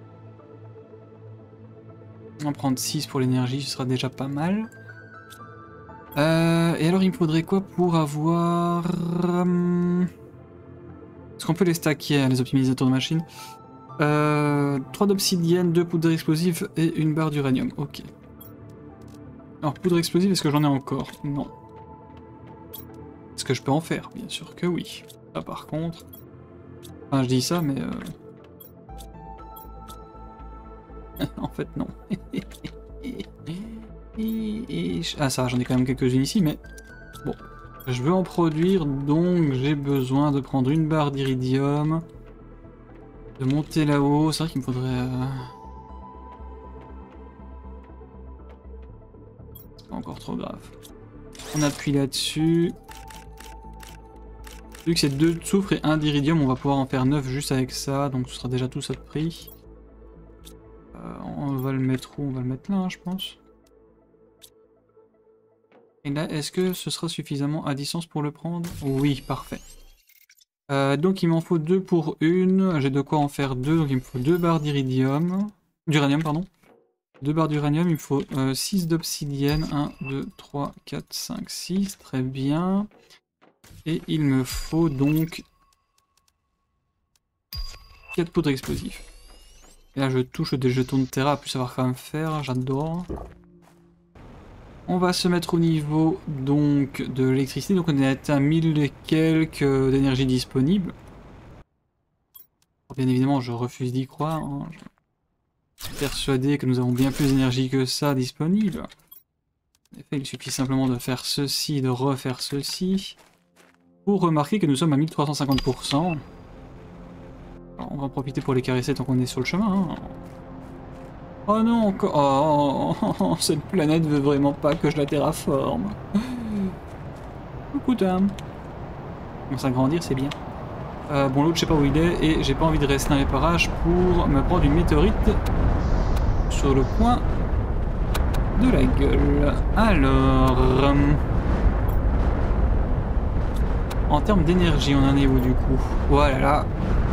On va prendre six pour l'énergie, ce sera déjà pas mal. Euh, et alors il me faudrait quoi pour avoir... Est-ce qu'on peut les stacker, les optimisateurs de machine? euh, trois d'obsidienne, deux poudres explosives et une barre d'uranium, ok. Alors poudre explosive, est-ce que j'en ai encore? Non. Est-ce que je peux en faire? Bien sûr que oui. Là par contre... Enfin je dis ça mais... Euh... en fait non. Ah ça, j'en ai quand même quelques-unes ici, mais bon. Je veux en produire, donc j'ai besoin de prendre une barre d'iridium, de monter là-haut. C'est vrai qu'il me faudrait... Euh... C'est pas encore trop grave. On appuie là-dessus. Vu que c'est deux de soufre et un d'iridium, on va pouvoir en faire neuf juste avec ça, donc ce sera déjà tout ça de prix. Euh, on va le mettre où? On va le mettre là, hein, je pense. Et là, est-ce que ce sera suffisamment à distance pour le prendre? Oui, parfait. Euh, donc il m'en faut deux pour une, j'ai de quoi en faire deux, donc il me faut deux barres d'iridium, d'uranium pardon. Deux barres d'uranium, il me faut euh, six d'obsidienne, un, deux, trois, quatre, cinq, six, très bien. Et il me faut donc quatre poudres explosives. Et là je touche des jetons de terra à plus savoir quand même faire, j'adore. On va se mettre au niveau donc de l'électricité, donc on est à mille et quelques d'énergie disponible. Bien évidemment je refuse d'y croire, hein. Je suis persuadé que nous avons bien plus d'énergie que ça disponible. En effet, il suffit simplement de faire ceci, de refaire ceci, pour remarquer que nous sommes à mille trois cent cinquante pour cent. Alors, on va en profiter pour les caresser tant qu'on est sur le chemin. Hein. Oh non, encore. Oh, oh, oh, cette planète veut vraiment pas que je la terraforme. Coucou Tam. On s'agrandir, c'est bien. Euh, bon, l'autre, je sais pas où il est et j'ai pas envie de rester dans les parages pour me prendre une météorite sur le coin de la gueule. Alors. Euh, en termes d'énergie, on en est où du coup? Voilà là.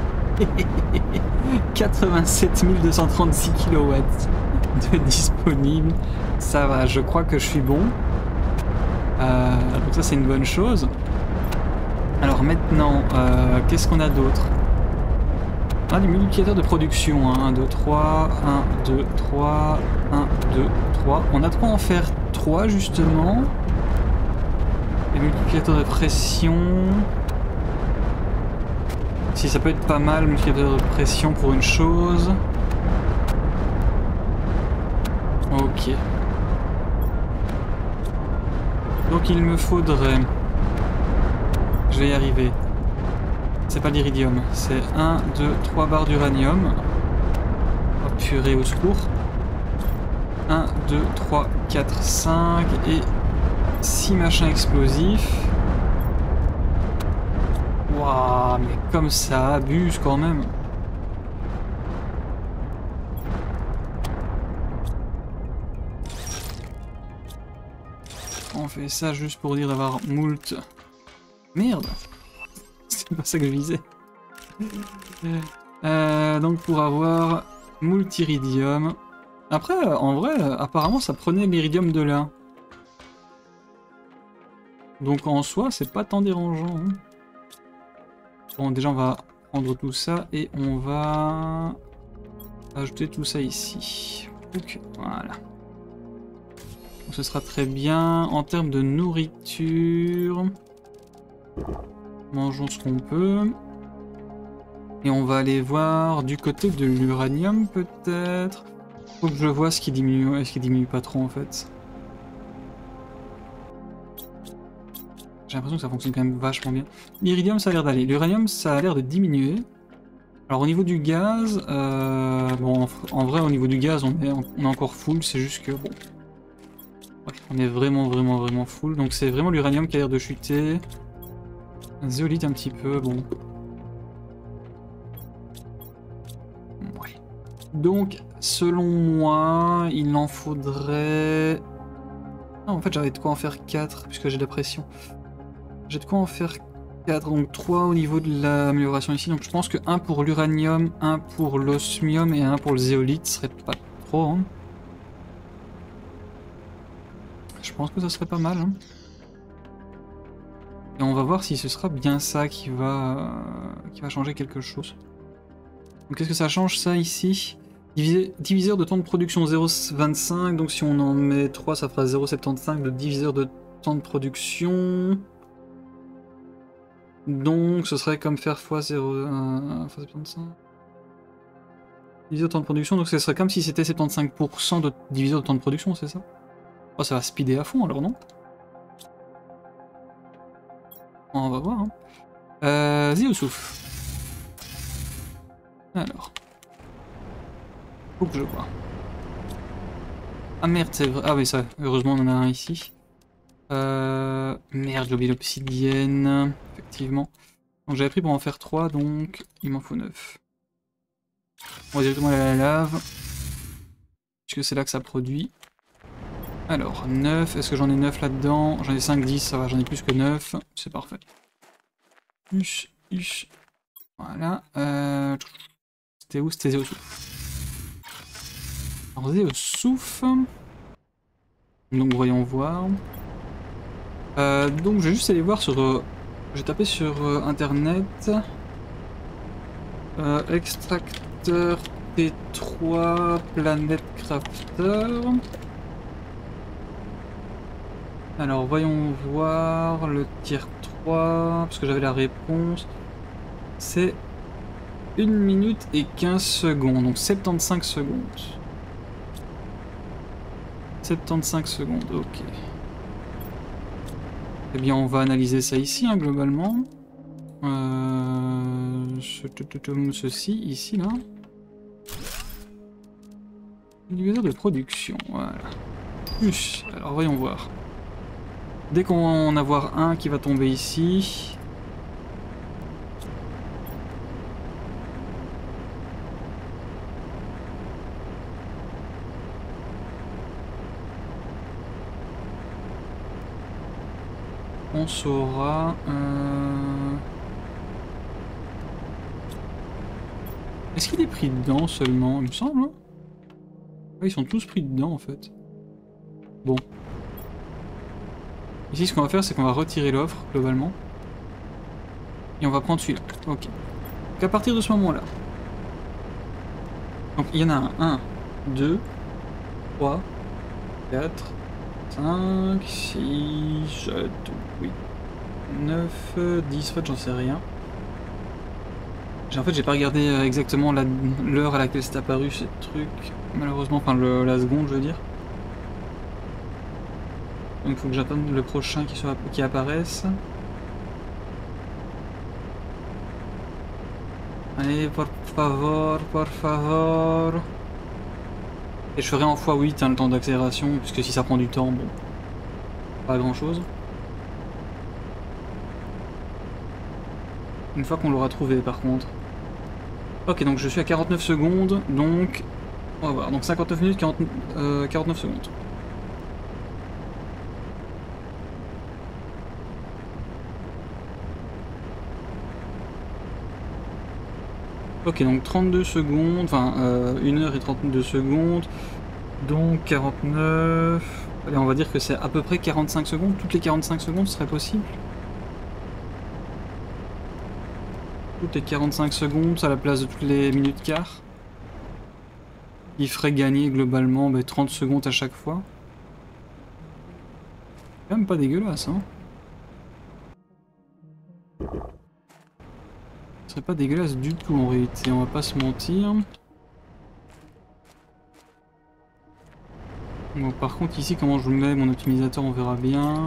quatre-vingt-sept mille deux cent trente-six kilowatts de disponible. Ça va, je crois que je suis bon. Euh, donc ça c'est une bonne chose. Alors maintenant, euh, qu'est-ce qu'on a d'autre? On a des multiplicateurs de production. Hein. un, deux, trois, un, deux, trois, un, deux, trois. On a de quoi en faire trois justement. Les multiplicateurs de pression. Si ça peut être pas mal, multiplicateur de pression pour une chose. Ok. Donc il me faudrait... Je vais y arriver. C'est pas l'iridium, c'est un, deux, trois barres d'uranium. Oh purée, au secours. un, deux, trois, quatre, cinq et six machins explosifs. Waouh, mais comme ça abuse quand même. On fait ça juste pour dire d'avoir moult. Merde, c'est pas ça que je visais. Euh, donc pour avoir moult iridium. Après, en vrai, apparemment ça prenait l'iridium de là. Donc en soi, c'est pas tant dérangeant. Hein. Bon, déjà on va prendre tout ça et on va ajouter tout ça ici. Donc, voilà. Donc, ce sera très bien. En termes de nourriture, mangeons ce qu'on peut. Et on va aller voir du côté de l'uranium peut-être. Faut que je vois ce qui diminue. Est-ce qu'il diminue pas trop en fait? J'ai l'impression que ça fonctionne quand même vachement bien. L'iridium, ça a l'air d'aller. L'uranium, ça a l'air de diminuer. Alors au niveau du gaz, euh, bon, en, en vrai, au niveau du gaz, on est, on est encore full. C'est juste que, bon... Ouais, on est vraiment, vraiment, vraiment full. Donc c'est vraiment l'uranium qui a l'air de chuter. Zéolite un petit peu, bon. Ouais. Donc, selon moi, il en faudrait... Ah, en fait, j'avais de quoi en faire quatre, puisque j'ai de la pression. J'ai de quoi en faire quatre, donc trois au niveau de l'amélioration ici. Donc je pense que un pour l'uranium, un pour l'osmium et un pour le zéolite serait pas trop. Hein. Je pense que ça serait pas mal. Hein. Et on va voir si ce sera bien ça qui va, euh, qui va changer quelque chose. Donc qu'est-ce que ça change ça ici? Divisé, diviseur de temps de production zéro virgule vingt-cinq, donc si on en met trois ça fera zéro virgule soixante-quinze de diviseur de temps de production. Donc ce serait comme faire fois zéro virgule soixante-quinze. Diviseur de temps de production, donc ce serait comme si c'était soixante-quinze pour cent de diviseur de temps de production, c'est ça? Oh, ça va speeder à fond alors, non? On va voir. Hein. Euh, Zioussouf. Alors. Faut que je vois. Ah merde, c'est vrai. Ah oui, ça, heureusement on en a un ici. Euh... Merde, j'ai oublié l'obsidienne. Effectivement. Donc j'avais pris pour en faire trois, donc il m'en faut neuf. On va directement aller à la lave. Puisque c'est là que ça produit. Alors, neuf. Est-ce que j'en ai neuf là-dedans? J'en ai cinq, dix, ça va, j'en ai plus que neuf. C'est parfait. Huch, huch. Voilà. Euh... C'était où? C'était au souffle. Alors, au souffle. Donc, voyons voir. Euh, donc, je vais juste aller voir sur... Euh... Je vais taper sur euh, internet. Euh, extracteur T trois Planet Crafter. Alors voyons voir le tier trois, parce que j'avais la réponse. C'est une minute et quinze secondes, donc soixante-quinze secondes. soixante-quinze secondes, ok. Eh bien on va analyser ça ici, hein, globalement. Euh... Ceci, ici, là. Diviseur de production, voilà. Plus, alors voyons voir. Dès qu'on va en avoir un qui va tomber ici... On saura... Euh... Est-ce qu'il est pris dedans seulement? Il me semble, hein. Ouais, ils sont tous pris dedans en fait. Bon. Ici ce qu'on va faire c'est qu'on va retirer l'offre globalement. Et on va prendre celui-là. Ok. Donc à partir de ce moment-là. Donc il y en a un. un, deux, trois, quatre, cinq, six, sept, huit, neuf, dix, en fait j'en sais rien. En fait j'ai pas regardé exactement l'heure à laquelle c'est apparu ce truc. Malheureusement, enfin le, la seconde je veux dire. Donc il faut que j'attende le prochain qui, soit, qui apparaisse. Allez, por favor, por favor. Et je ferai en fois huit hein, le temps d'accélération, puisque si ça prend du temps, bon, pas grand chose. Une fois qu'on l'aura trouvé par contre. Ok, donc je suis à quarante-neuf secondes, donc on va voir, donc cinquante-neuf minutes, quarante, euh, quarante-neuf secondes. Ok, donc trente-deux secondes, enfin euh, une heure et trente-deux secondes, donc quarante-neuf... Allez, on va dire que c'est à peu près quarante-cinq secondes, toutes les quarante-cinq secondes ce serait possible. Toutes les quarante-cinq secondes à la place de toutes les minutes quart. Il ferait gagner globalement bah, trente secondes à chaque fois. Quand même pas dégueulasse, hein. Ce serait pas dégueulasse du tout en réalité, on va pas se mentir. Bon, par contre ici comment je mets mon optimisateur on verra bien.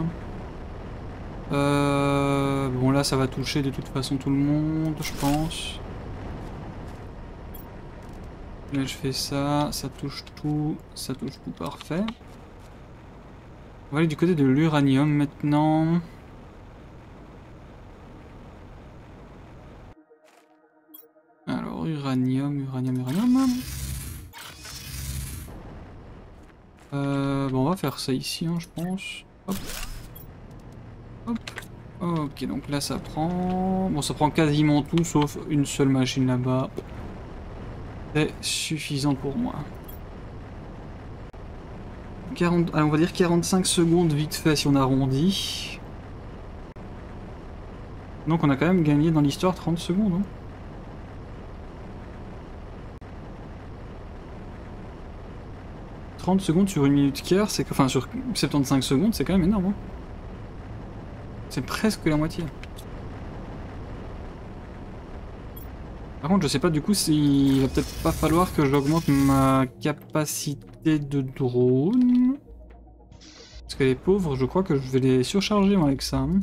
Euh, bon là ça va toucher de toute façon tout le monde je pense. Là je fais ça, ça touche tout, ça touche tout, parfait. On va aller du côté de l'uranium maintenant. Alors uranium, uranium, uranium. Euh, bon on va faire ça ici hein, je pense. Hop. Hop. Ok donc là ça prend... Bon ça prend quasiment tout sauf une seule machine là-bas. C'est suffisant pour moi. quarante... Allez, on va dire quarante-cinq secondes vite fait si on arrondit. Donc on a quand même gagné dans l'histoire trente secondes. Hein. trente secondes sur une minute quart, c'est que... Enfin sur soixante-quinze secondes, c'est quand même énorme. Hein. C'est presque la moitié. Par contre, je sais pas du coup s'il va peut-être pas falloir que j'augmente ma capacité de drone. Parce que les pauvres, je crois que je vais les surcharger avec ça. Hein.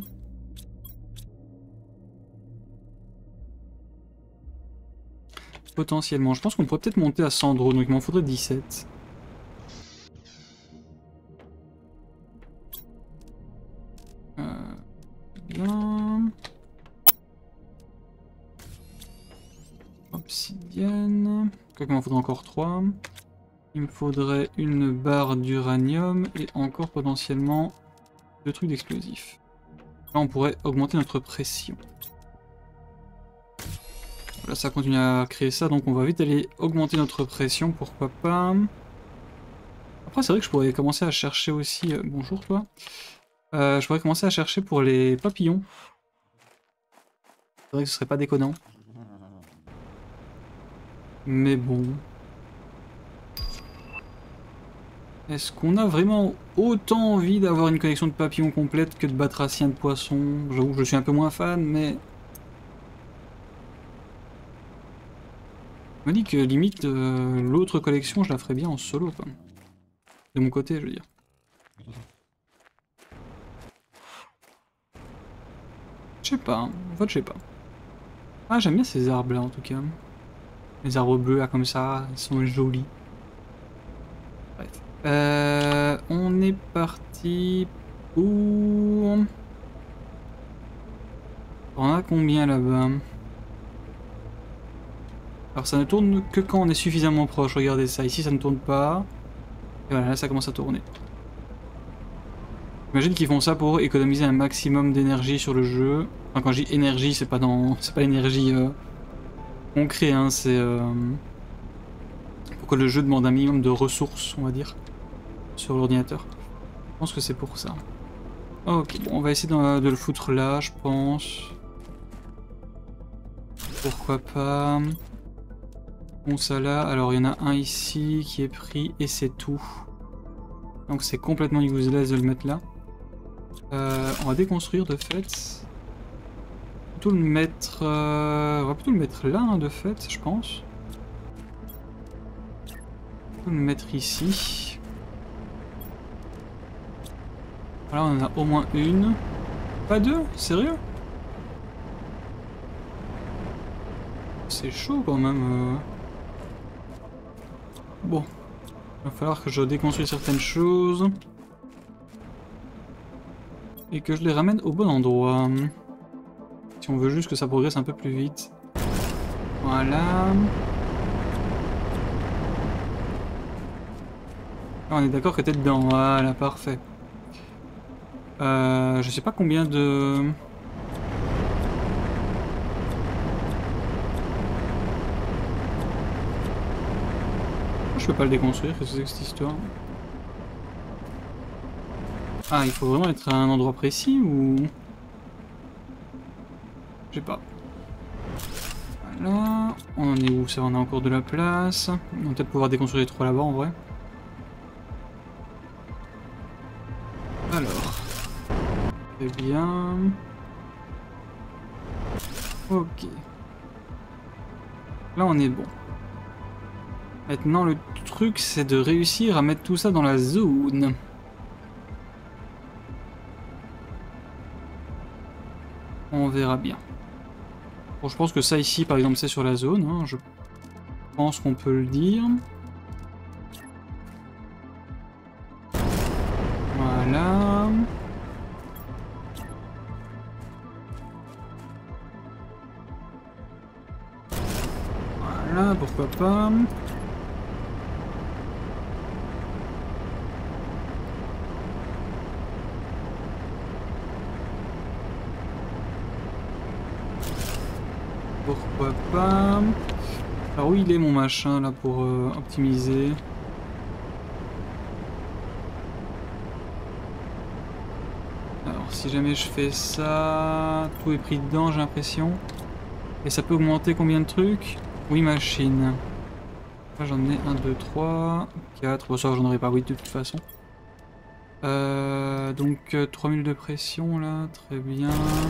Potentiellement. Je pense qu'on pourrait peut-être monter à cent drones, donc il m'en faudrait dix-sept. obsidienne. Quoi qu'il m'en faudrait encore trois. Il me faudrait une barre d'uranium et encore potentiellement deux trucs d'explosifs. Là on pourrait augmenter notre pression. Là ça continue à créer ça, donc on va vite aller augmenter notre pression, pourquoi pas. Après c'est vrai que je pourrais commencer à chercher aussi... Euh, bonjour toi. Euh, je pourrais commencer à chercher pour les papillons. C'est vrai que ce serait pas déconnant. Mais bon... Est-ce qu'on a vraiment autant envie d'avoir une collection de papillons complète que de batraciens de poissons? J'avoue que je suis un peu moins fan, mais... Je me dis que limite, euh, l'autre collection, je la ferais bien en solo, quoi. De mon côté, je veux dire. Je sais pas, hein. En fait, je sais pas. Ah, j'aime bien ces arbres-là, en tout cas. Les arbres bleus, là, comme ça, ils sont jolis. Bref. Euh, on est parti pour... On a combien là-bas? Alors ça ne tourne que quand on est suffisamment proche, regardez ça, ici ça ne tourne pas. Et voilà, là ça commence à tourner. J'imagine qu'ils font ça pour économiser un maximum d'énergie sur le jeu. Enfin quand je dis énergie, c'est pas dans... c'est pas l'énergie euh, concrète, hein, c'est... Euh... pour que le jeu demande un minimum de ressources, on va dire. Sur l'ordinateur. Je pense que c'est pour ça. Ok, bon, on va essayer de, de le foutre là, je pense. Pourquoi pas. Bon, ça là, alors il y en a un ici qui est pris et c'est tout. Donc c'est complètement useless de le mettre là. Euh, on va déconstruire de fait. Plutôt le mettre. Euh, on va plutôt le mettre là, hein, de fait, je pense. On va le mettre ici. Voilà, on en a au moins une. Pas deux? Sérieux? C'est chaud quand même. Euh... Bon. Il va falloir que je déconstruise certaines choses. Et que je les ramène au bon endroit. Si on veut juste que ça progresse un peu plus vite. Voilà. Là, on est d'accord que t'es dedans. Voilà, parfait. Euh, je sais pas combien de... Je peux pas le déconstruire, qu'est-ce que c'est que cette histoire? Ah, il faut vraiment être à un endroit précis ou... Je sais pas. Voilà. On en est où? Ça, on a encore de la place. On va peut-être pouvoir déconstruire les trois là-bas en vrai. Alors... Très bien. Ok. Là on est bon. Maintenant le truc c'est de réussir à mettre tout ça dans la zone. On verra bien. Bon, je pense que ça ici par exemple c'est sur la zone, hein. Je pense qu'on peut le dire. Voilà. Voilà, pourquoi pas. Pourquoi pas. Alors où il est mon machin là pour euh, optimiser? Alors si jamais je fais ça, tout est pris dedans j'ai l'impression. Et ça peut augmenter combien de trucs? Oui, machine. Là j'en ai un, deux, trois, quatre. Bon, ça j'en aurais pas huit de toute façon. Euh, donc euh, trois mille de pression là, très bien.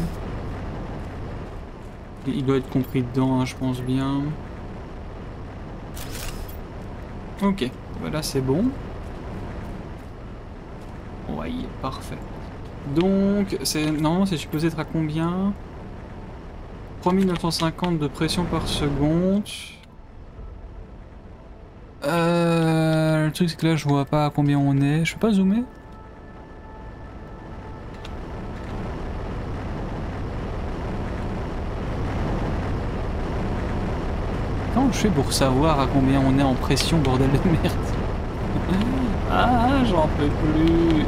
Il doit être compris dedans, hein, je pense bien. Ok, voilà c'est bon. Ouais, parfait. Donc, c'est normalement c'est supposé être à combien? trois mille neuf cent cinquante de pression par seconde. Euh, le truc c'est que là je vois pas à combien on est. Je peux pas zoomer? Comment je fais pour savoir à combien on est en pression, bordel de merde? Ah, j'en peux plus.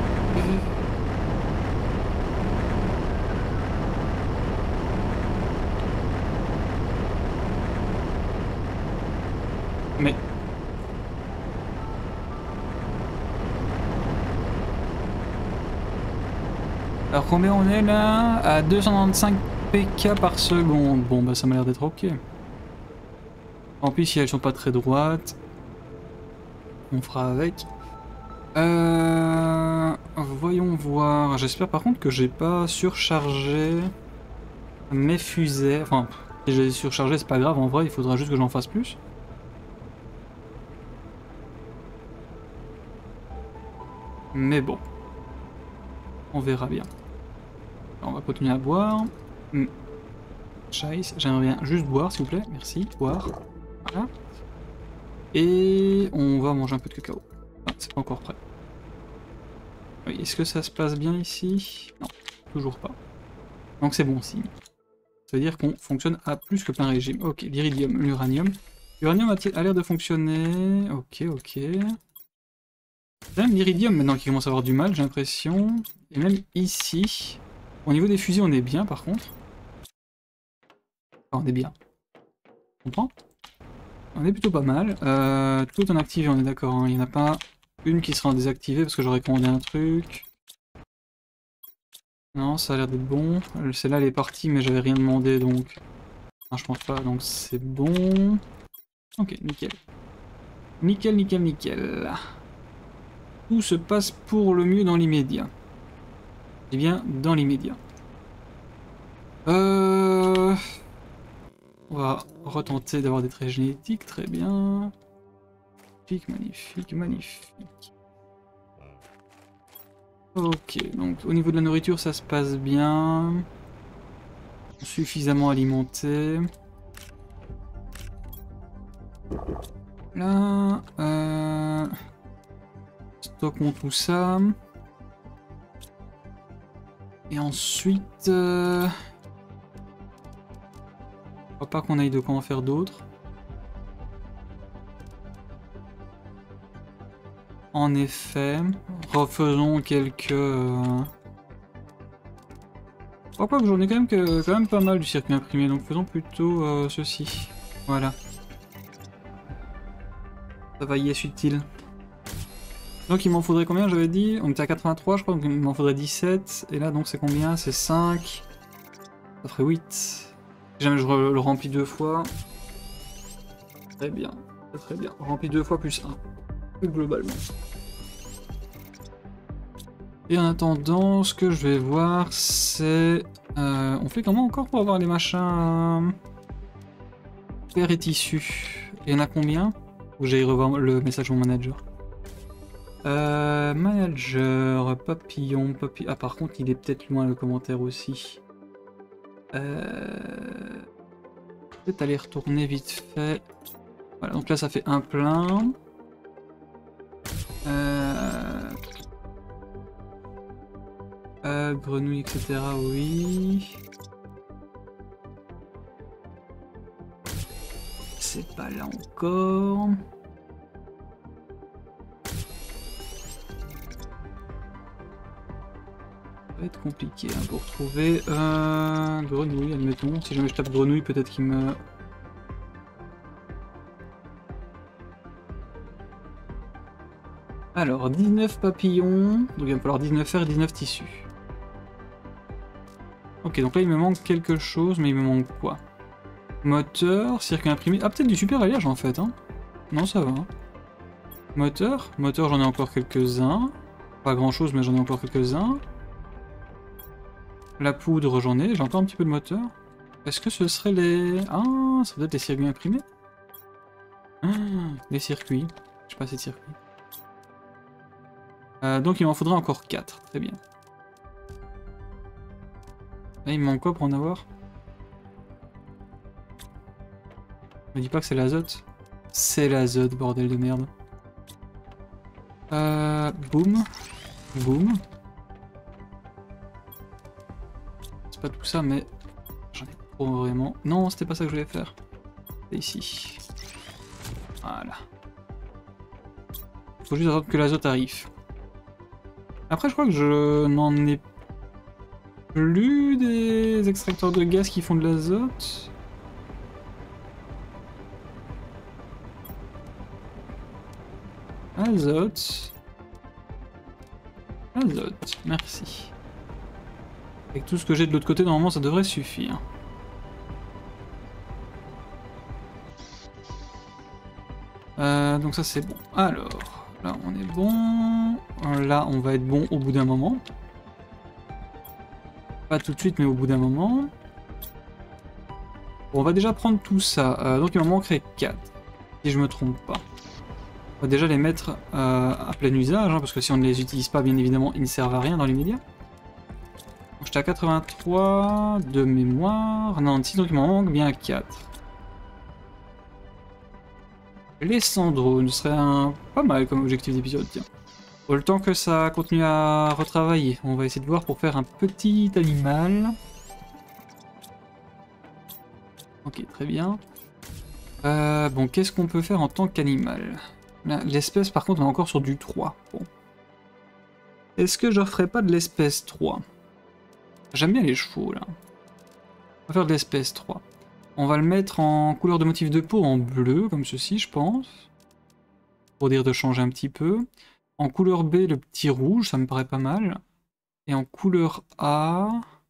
Mais... Alors combien on est là? À deux cent quatre-vingt-quinze P K par seconde. Bon bah ça m'a l'air d'être ok. En plus si elles sont pas très droites, on fera avec. Euh... Voyons voir. J'espère par contre que j'ai pas surchargé mes fusées. Enfin, si j'ai surchargé c'est pas grave, en vrai il faudra juste que j'en fasse plus. Mais bon, on verra bien. On va continuer à boire. Hmm. Scheiße, j'aimerais bien juste boire s'il vous plaît, merci, boire. Voilà. Et on va manger un peu de cacao. Ah, c'est pas encore prêt. Oui, est-ce que ça se passe bien ici? Non, toujours pas. Donc c'est bon signe. Ça veut dire qu'on fonctionne à plus que plein régime. Ok, l'iridium, l'uranium. L'uranium a l'air de fonctionner. Ok, ok. C'est même l'iridium maintenant qui commence à avoir du mal, j'ai l'impression. Et même ici. Au niveau des fusils, on est bien par contre. Enfin, on est bien. On comprend? On est plutôt pas mal. Euh, tout en activé, on est d'accord. Hein. Il n'y en a pas une qui sera en désactivé parce que j'aurais commandé un truc. Non, ça a l'air d'être bon. Celle-là, elle est partie, mais j'avais rien demandé donc. Non, je pense pas, donc c'est bon. Ok, nickel. Nickel, nickel, nickel. Tout se passe pour le mieux dans l'immédiat. Eh bien, dans l'immédiat. Euh... On va retenter d'avoir des traits génétiques, très bien. Magnifique, magnifique, magnifique. Ok, donc au niveau de la nourriture, ça se passe bien. Suffisamment alimenté. Là, euh... stockons tout ça. Et ensuite... Euh... je crois pas qu'on aille de quoi en faire d'autres. En effet, refaisons quelques... Euh... je crois pas que j'en ai quand même, que, quand même pas mal du circuit imprimé, donc faisons plutôt euh, ceci. Voilà. Ça va y être utile. Donc il m'en faudrait combien, j'avais dit? On était à quatre-vingt-trois je crois, donc il m'en faudrait dix-sept. Et là donc c'est combien? C'est cinq. Ça ferait huit. Si jamais je le remplis deux fois. Très bien, très très bien. Rempli deux fois plus un. Plus globalement. Et en attendant, ce que je vais voir, c'est... Euh, on fait comment encore pour avoir les machins... Fer et tissu. Il y en a combien? Faut que j'aille revoir le message de mon manager. Euh, manager, papillon, papillon... Ah par contre, il est peut-être loin le commentaire aussi. Euh... Peut-être aller retourner vite fait. Voilà, donc là ça fait un plein. Euh... Euh, grenouille, et cetera. Oui. C'est pas là encore. Ça va être compliqué hein, pour trouver euh, grenouille, admettons. Si jamais je tape grenouille, peut-être qu'il me... Alors, dix-neuf papillons, donc il va me falloir dix-neuf fers et dix-neuf tissus. Ok, donc là il me manque quelque chose, mais il me manque quoi? Moteur, circuit imprimé... Ah, peut-être du super alliage en fait, hein. Non, ça va. Hein. Moteur, moteur j'en ai encore quelques-uns. Pas grand-chose, mais j'en ai encore quelques-uns. La poudre, j'en ai, j'ai encore un petit peu de moteur. Est-ce que ce serait les... Ah, ça doit être les circuits imprimés. Ah, les circuits. J'ai pas assez de circuits. Euh, donc il m'en faudrait encore quatre, très bien. Là il me manque quoi pour en avoir? Me dis pas que c'est l'azote. C'est l'azote, bordel de merde. Euh, boum. Boum. C'est pas tout ça, mais j'en ai pas vraiment. Non, c'était pas ça que je voulais faire. C'est ici. Voilà. Il faut juste attendre que l'azote arrive. Après, je crois que je n'en ai plus des extracteurs de gaz qui font de l'azote. Azote. Azote, merci. Avec tout ce que j'ai de l'autre côté, normalement, ça devrait suffire. Euh, donc ça, c'est bon. Alors, là, on est bon. Là, on va être bon au bout d'un moment. Pas tout de suite, mais au bout d'un moment. Bon, on va déjà prendre tout ça. Euh, donc, il m'en manquerait quatre, si je me trompe pas. On va déjà les mettre euh, à plein usage, hein, parce que si on ne les utilise pas, bien évidemment, ils ne servent à rien dans les médias. J'étais à quatre-vingt-trois de mémoire. quatre-vingt-six, donc il m'en manque bien quatre. Les cent drones serait un... pas mal comme objectif d'épisode, tiens. Pour le temps que ça continue à retravailler, on va essayer de voir pour faire un petit animal. Ok, très bien. Euh, bon, qu'est-ce qu'on peut faire en tant qu'animal? L'espèce, par contre, on est encore sur du trois. Bon. Est-ce que je referais pas de l'espèce trois? J'aime bien les chevaux, là. On va faire de l'espèce trois. On va le mettre en couleur de motif de peau en bleu, comme ceci, je pense. Pour dire de changer un petit peu. En couleur B, le petit rouge, ça me paraît pas mal. Et en couleur A...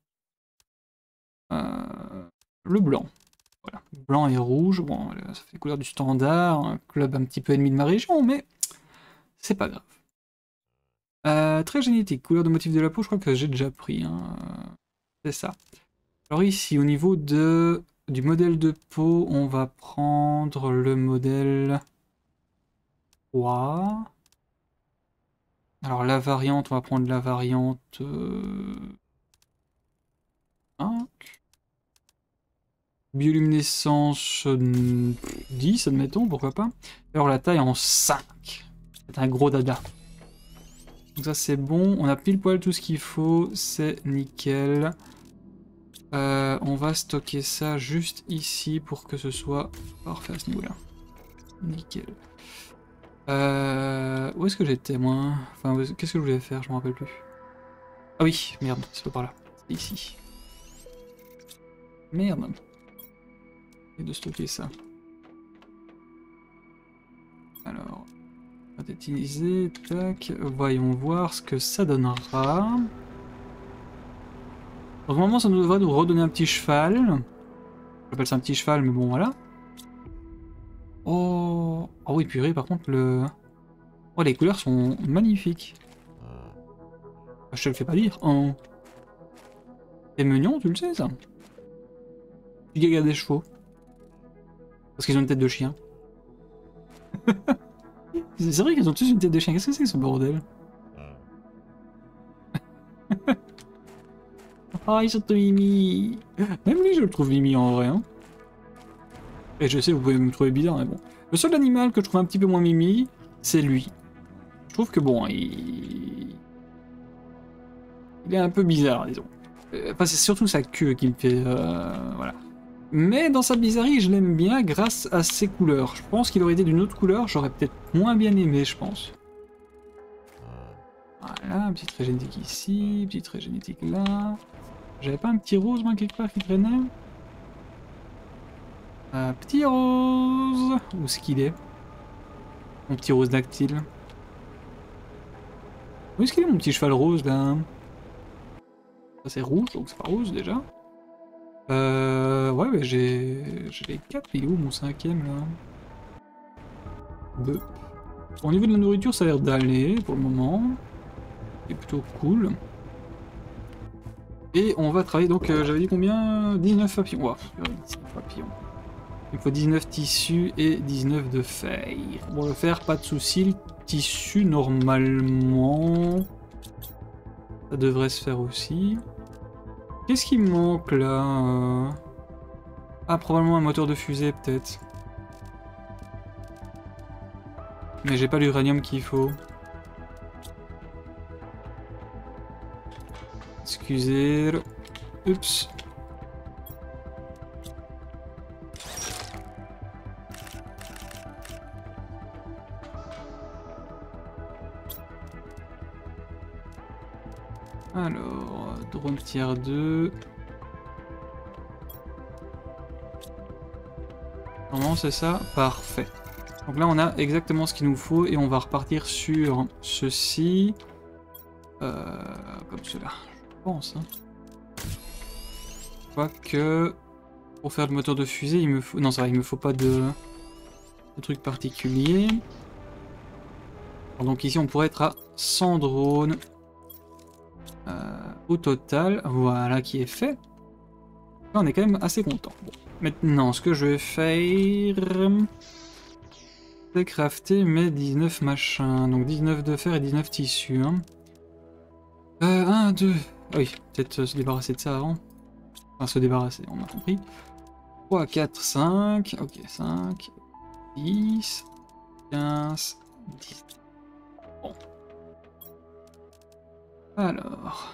Euh, le blanc. Voilà, blanc et rouge, bon, ça fait couleur du standard, un club un petit peu ennemi de ma région, mais c'est pas grave. Euh, très génétique, couleur de motif de la peau, je crois que j'ai déjà pris, hein. C'est ça. Alors ici, au niveau de, du modèle de peau, on va prendre le modèle trois. Alors la variante, on va prendre la variante euh, cinq. Bioluminescence dix, admettons, pourquoi pas. Alors la taille en cinq. C'est un gros dada. Donc ça c'est bon, on a pile poil tout ce qu'il faut, c'est nickel. Euh, on va stocker ça juste ici pour que ce soit parfait à ce niveau-là. Nickel. Euh, où est-ce que j'étais moi? Enfin, qu'est-ce que je voulais faire? Je me rappelle plus. Ah oui, merde, c'est pas par là. C'est ici. Merde. Et de stocker ça. Alors, on va utiliser, tac, voyons voir ce que ça donnera. Donc normalement ça nous devrait nous redonner un petit cheval. J'appelle ça un petit cheval, mais bon voilà. Oh, oh oui purée, par contre le... Oh les couleurs sont magnifiques. Je te le fais pas dire. Oh. C'est mignon, tu le sais ça. Tu gaga des chevaux. Parce qu'ils ont une tête de chien. C'est vrai qu'ils ont tous une tête de chien. Qu'est-ce que c'est que ce bordel? Ah, ils sont tous mimi. Même lui, je le trouve mimi en vrai. Hein. Et je sais, vous pouvez me trouver bizarre, mais bon. Le seul animal que je trouve un petit peu moins mimi, c'est lui. Je trouve que bon, il... il est un peu bizarre, disons. Enfin, c'est surtout sa queue qui me fait... Euh, voilà. Mais dans sa bizarrerie, je l'aime bien grâce à ses couleurs. Je pense qu'il aurait été d'une autre couleur, j'aurais peut-être moins bien aimé, je pense. Voilà, un petit trait génétique ici, petit trait génétique là. J'avais pas un petit rose, moi, quelque part, qui traînait? Un petit rose. Où est-ce qu'il est? Mon petit rose dactyle. Où est-ce qu'il est, mon petit cheval rose, là? Ça, c'est rouge, donc c'est pas rose, déjà. Euh... Ouais, mais j'ai... J'ai les quatre, il est où, mon cinquième, là? Deux. Au niveau de la nourriture, ça a l'air d'aller, pour le moment. C'est plutôt cool. Et on va travailler, donc, euh, j'avais dit combien? dix-neuf papillons. Wow, dix-neuf papillons. Il faut dix-neuf tissus et dix-neuf de feuilles. Pour le faire, pas de souci. Le tissu, normalement, ça devrait se faire aussi. Qu'est-ce qui me manque là? Ah, probablement un moteur de fusée, peut-être. Mais j'ai pas l'uranium qu'il faut. Excusez. Oups. Alors, drone tier deux. Normalement c'est ça, parfait. Donc là on a exactement ce qu'il nous faut et on va repartir sur ceci. Euh, comme cela, je pense. Hein. Je crois que pour faire le moteur de fusée, il me faut... Non, ça va, il me faut pas de, de truc particulier. Alors, donc ici on pourrait être à cent drones euh, au total. Voilà qui est fait. Là on est quand même assez content. Bon. Maintenant, ce que je vais faire, c'est crafter mes dix-neuf machins. Donc dix-neuf de fer et dix-neuf tissus. Hein. Euh, un, deux. Ah oui, peut-être se débarrasser de ça avant. Enfin, se débarrasser, on a compris. trois, quatre, cinq. Ok, cinq, dix, quinze, dix. Bon. Alors.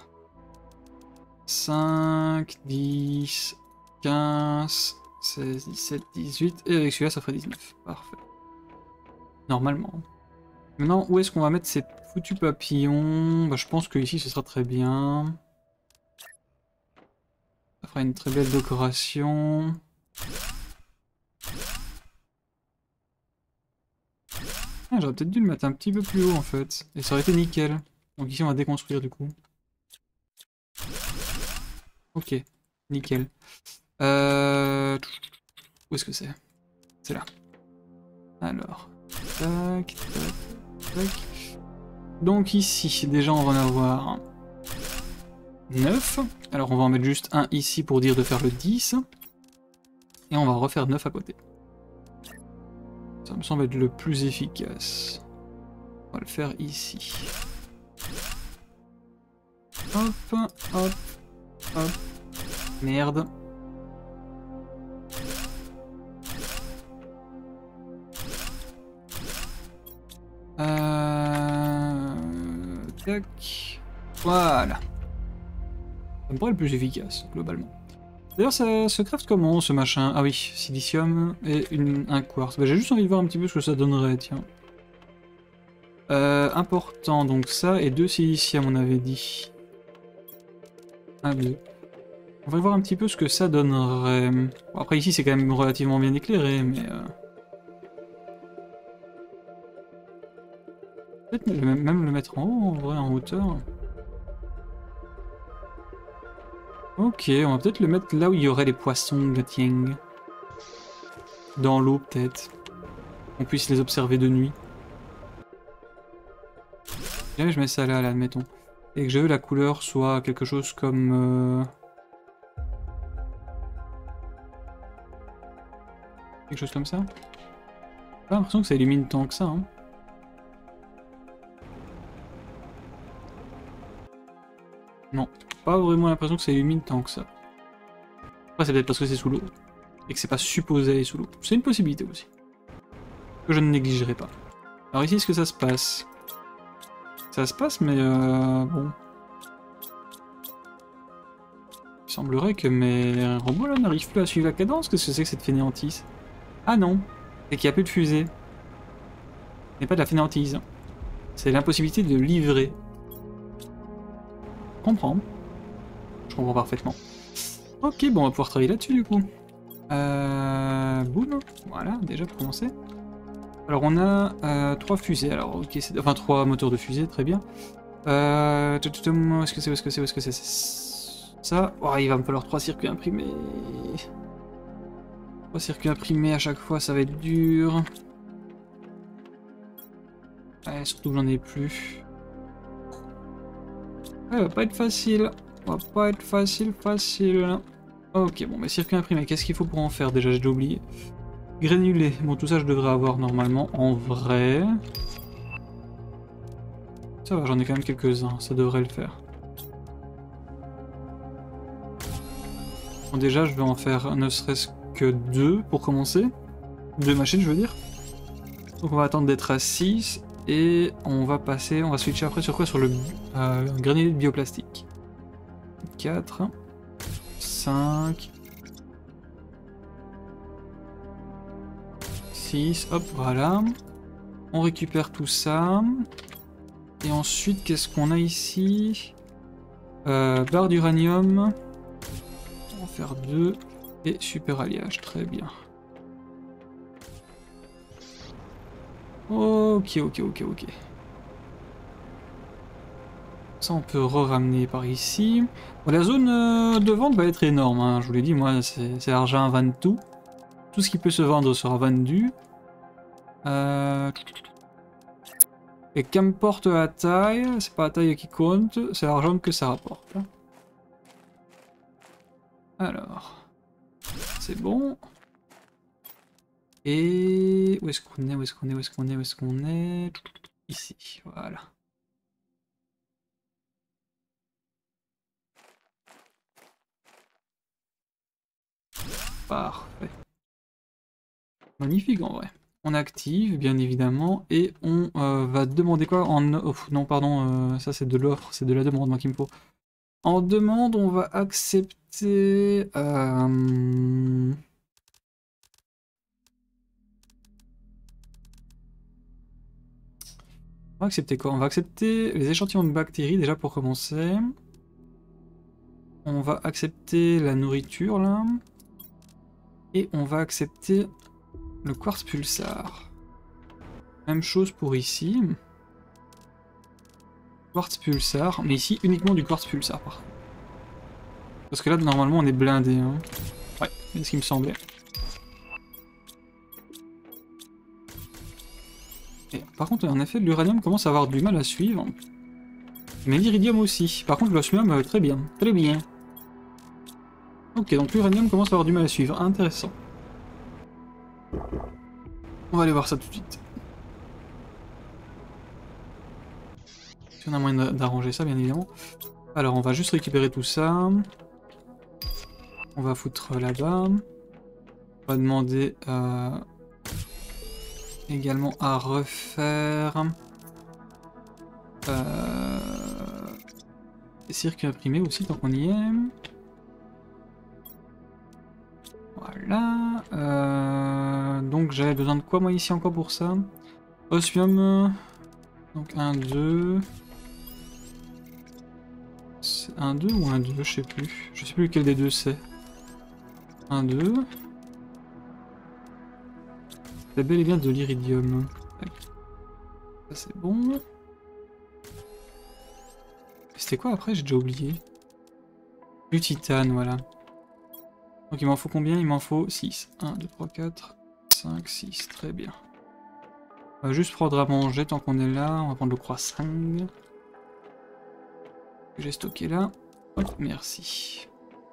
cinq, dix, quinze, seize, dix-sept, dix-huit, et avec celui-là ça ferait dix-neuf. Parfait. Normalement. Maintenant, où est-ce qu'on va mettre ces foutus papillons? Bah, je pense que ici ce sera très bien. Ça fera une très belle décoration. Ah, j'aurais peut-être dû le mettre un petit peu plus haut en fait. Et ça aurait été nickel. Donc ici on va déconstruire du coup. Ok, nickel. Euh... Où est-ce que c'est? C'est là. Alors. Tac, tac, tac. Donc ici, déjà on va en avoir neuf. Alors on va en mettre juste un ici pour dire de faire le dix. Et on va refaire neuf à côté. Ça me semble être le plus efficace. On va le faire ici. Hop, hop, hop. Merde. Euh... Tac. Voilà. Ça me paraît le plus efficace, globalement. D'ailleurs, ça se craft comment, ce machin? Ah oui, silicium et une, un quartz. Bah, j'ai juste envie de voir un petit peu ce que ça donnerait, tiens. Euh, important, donc ça, et deux silicium, on avait dit. Un, deux. On va voir un petit peu ce que ça donnerait. Bon, après, ici, c'est quand même relativement bien éclairé, mais... Euh... Peut-être même le mettre en haut, en vrai, en hauteur. Ok, on va peut-être le mettre là où il y aurait les poissons de Tieng. Dans l'eau, peut-être. On puisse les observer de nuit. Et je mets ça là, là, admettons. Et que je veux la couleur soit quelque chose comme... Euh... Quelque chose comme ça. J'ai pas l'impression que ça illumine tant que ça, hein. Non, pas vraiment l'impression que ça illumine tant que ça. Après, c'est peut-être parce que c'est sous l'eau. Et que c'est pas supposé aller sous l'eau. C'est une possibilité aussi. Que je ne négligerai pas. Alors ici, est-ce que ça se passe? Ça se passe, mais euh, bon. Il semblerait que mes robots là n'arrivent plus à suivre la cadence. Qu'est-ce que c'est que cette fainéantise? Ah non, c'est qu'il n'y a plus de fusée. Ce n'est pas de la fainéantise. C'est l'impossibilité de livrer. Je comprends. Je comprends parfaitement. Ok, bon, on va pouvoir travailler là-dessus du coup. Euh... Boum. Voilà, déjà pour commencer. Alors on a euh, trois fusées, alors ok, c'est... enfin trois moteurs de fusée, très bien. Euh... Où est-ce que c'est, où est-ce que c'est, où est-ce que c'est? Ça, oh, il va me falloir trois circuits imprimés. Trois circuits imprimés à chaque fois, ça va être dur. Ouais, surtout que j'en ai plus. Ouais, va pas être facile. Va pas être facile, facile. Ok, bon, mais circuit imprimé, qu'est-ce qu'il faut pour en faire déjà? J'ai déjà oublié. Granulé, bon, tout ça je devrais avoir normalement en vrai. Ça va, j'en ai quand même quelques-uns, ça devrait le faire. Bon, déjà, je vais en faire ne serait-ce que deux pour commencer. Deux machines, je veux dire. Donc on va attendre d'être à six. Et on va passer, on va switcher après sur quoi? Sur le euh, granulé de bioplastique. quatre, cinq, six, hop, voilà. On récupère tout ça. Et ensuite, qu'est-ce qu'on a ici? Euh, barre d'uranium. On va en faire deux. Et super alliage, très bien. Ok, ok, ok, ok. Ça, on peut re-ramener par ici. Bon, la zone euh, de vente va être énorme, hein. Je vous l'ai dit, moi, c'est l'argent à vendre tout. Tout ce qui peut se vendre sera vendu. Euh... Et qu'importe la taille, c'est pas la taille qui compte, c'est l'argent que ça rapporte. Alors, c'est bon. Et où est-ce qu'on est, où est-ce qu'on est, où est-ce qu'on est, où est-ce qu'on est? Ici, voilà. Parfait. Magnifique en vrai. On active, bien évidemment, et on euh, va demander quoi en... Oh, non, pardon, euh, ça c'est de l'offre, c'est de la demande, moi, qu'il me faut. En demande, on va accepter... Euh... On va accepter quoi? On va accepter les échantillons de bactéries, déjà, pour commencer. On va accepter la nourriture, là. Et on va accepter le quartz pulsar. Même chose pour ici. Quartz pulsar, mais ici uniquement du quartz pulsar par contre. Parce que là normalement on est blindé. Hein. Ouais, c'est ce qui me semblait. Et, par contre en effet l'uranium commence à avoir du mal à suivre. Mais l'iridium aussi. Par contre l'osmium euh, très bien. Très bien. Ok, donc l'uranium commence à avoir du mal à suivre. Intéressant. On va aller voir ça tout de suite. Si on a moyen d'arranger ça bien évidemment. Alors on va juste récupérer tout ça. On va foutre là-bas. On va demander euh, également à refaire euh, des circuits imprimés aussi tant qu'on y est. Voilà. Euh, donc j'avais besoin de quoi moi ici encore pour ça? Osmium. Donc un, deux. C'est un, deux ou un, deux? Je sais plus. Je sais plus lequel des deux c'est. un, deux. C'est bel et bien de l'iridium. Ça c'est bon. C'était quoi après? J'ai déjà oublié. Du titane, voilà. Donc il m'en faut combien? Il m'en faut six. un, deux, trois, quatre, cinq, six. Très bien. On va juste prendre à manger tant qu'on est là. On va prendre le croissant. Que j'ai stocké là. Hop, merci.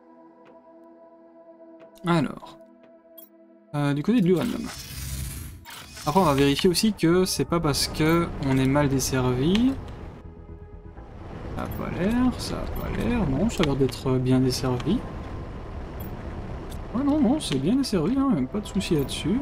Alors. Euh, du côté de l'uranium. Après on va vérifier aussi que c'est pas parce que on est mal desservi. Ça a pas l'air, ça a pas l'air. Non, ça a l'air d'être bien desservi. Ouais, non, non, c'est bien desservi, hein, même pas de souci là-dessus.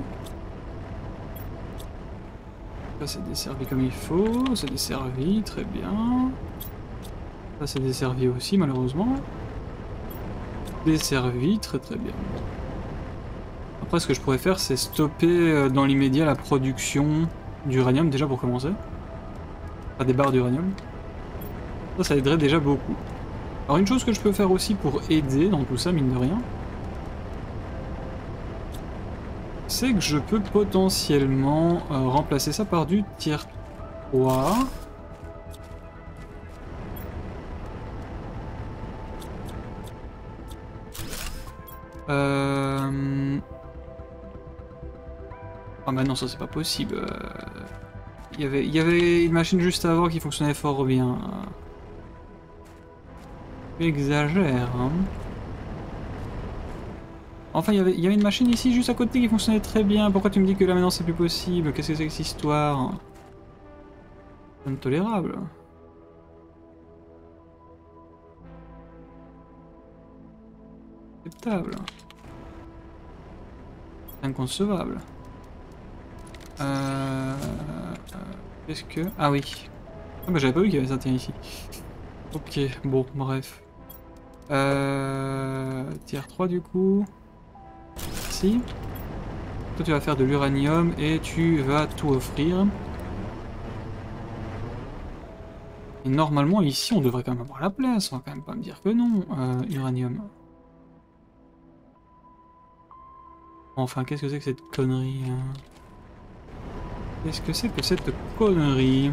Là, c'est desservi comme il faut, c'est desservi, très bien. Là, c'est desservi aussi, malheureusement. Desservi, très très bien. Après, ce que je pourrais faire, c'est stopper dans l'immédiat la production d'uranium, déjà pour commencer. Enfin, des barres d'uranium. Ça, ça aiderait déjà beaucoup. Alors, une chose que je peux faire aussi pour aider dans tout ça, mine de rien, c'est que je peux potentiellement euh, remplacer ça par du tier trois. Euh... Ah bah non, ça c'est pas possible. Euh... Il y avait, il y avait une machine juste avant qui fonctionnait fort bien. Tu exagères, hein. Enfin, il y, avait, il y avait une machine ici juste à côté qui fonctionnait très bien. Pourquoi tu me dis que là maintenant c'est plus possible? Qu'est-ce que c'est que cette histoire? C'est intolérable. Acceptable. Inconcevable. Euh... Qu'est-ce que... Ah oui. Ah bah j'avais pas vu qu'il y avait ça, tiens, ici. Ok, bon, bref. Euh... Tier trois du coup. Ici. Toi tu vas faire de l'uranium et tu vas tout offrir. Et normalement, ici, on devrait quand même avoir la place. On va quand même pas me dire que non. Euh, uranium. Enfin, qu'est-ce que c'est que cette connerie hein? Qu'est-ce que c'est que cette connerie?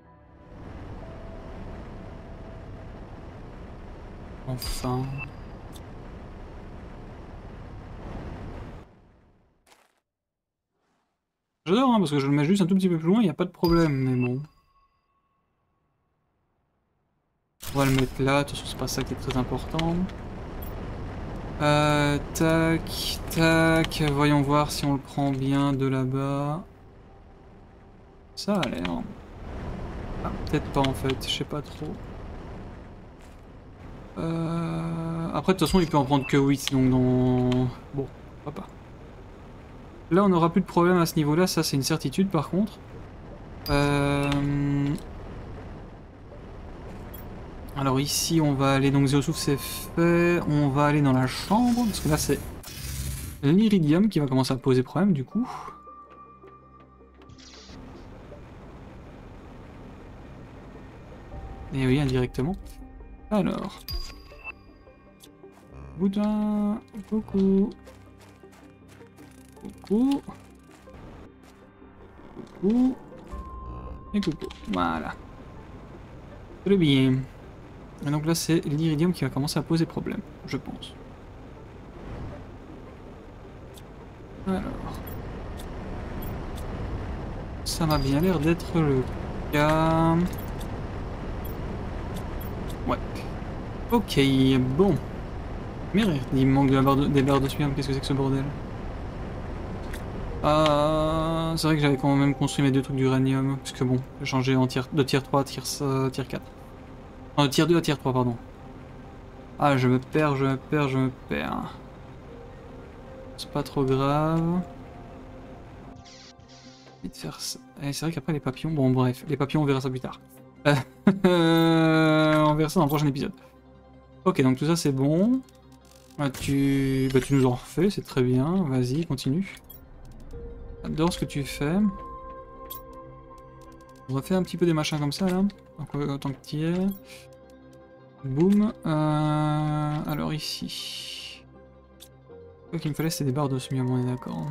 Enfin... J'adore, hein, parce que je le mets juste un tout petit peu plus loin, il n'y a pas de problème, mais bon. On va le mettre là, de toute façon c'est pas ça qui est très important. Euh, tac, tac, voyons voir si on le prend bien de là-bas. Ça a l'air. Ah, peut-être pas en fait, je sais pas trop. Euh... Après de toute façon il peut en prendre que huit, donc dans... Bon, pourquoi pas. Là on aura plus de problème à ce niveau-là, ça c'est une certitude par contre. Euh... Alors ici on va aller, donc Zéosouf c'est fait, on va aller dans la chambre, parce que là c'est l'iridium qui va commencer à poser problème du coup. Et oui, indirectement. Alors... Boudin, coucou. Coucou. Coucou. Et coucou. Voilà. Très bien. Et donc là, c'est l'iridium qui va commencer à poser problème, je pense. Alors... Ça m'a bien l'air d'être le cas... Ouais. Ok, bon. Merde, il me manque de la barre de, des barres de sperme, qu'est-ce que c'est que ce bordel? Ah, c'est vrai que j'avais quand même construit mes deux trucs d'uranium, parce que bon, j'ai changé en tier, de tier trois à tier, euh, tier quatre. Non, de tier deux à tier trois, pardon. Ah, je me perds, je me perds, je me perds. C'est pas trop grave. Eh, c'est vrai qu'après les papillons, bon bref, les papillons on verra ça plus tard. Euh, on verra ça dans le prochain épisode. Ok, donc tout ça c'est bon. Ah, tu... Bah, tu nous en refais, c'est très bien, vas-y, continue. J'adore ce que tu fais. On refait un petit peu des machins comme ça là, autant que tu y es. Boum. Euh... Alors ici... Ce qu'il me fallait c'était des barres d'osmium, on est d'accord.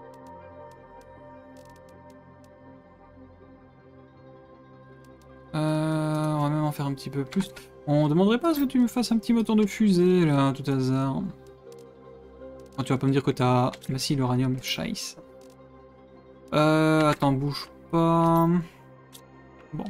Euh, on va même en faire un petit peu plus. On demanderait pas à ce que tu me fasses un petit moteur de fusée là, à tout hasard. Oh, tu vas pas me dire que t'as... Bah si, l'uranium, scheiße. Euh, attends, bouge pas... Bon.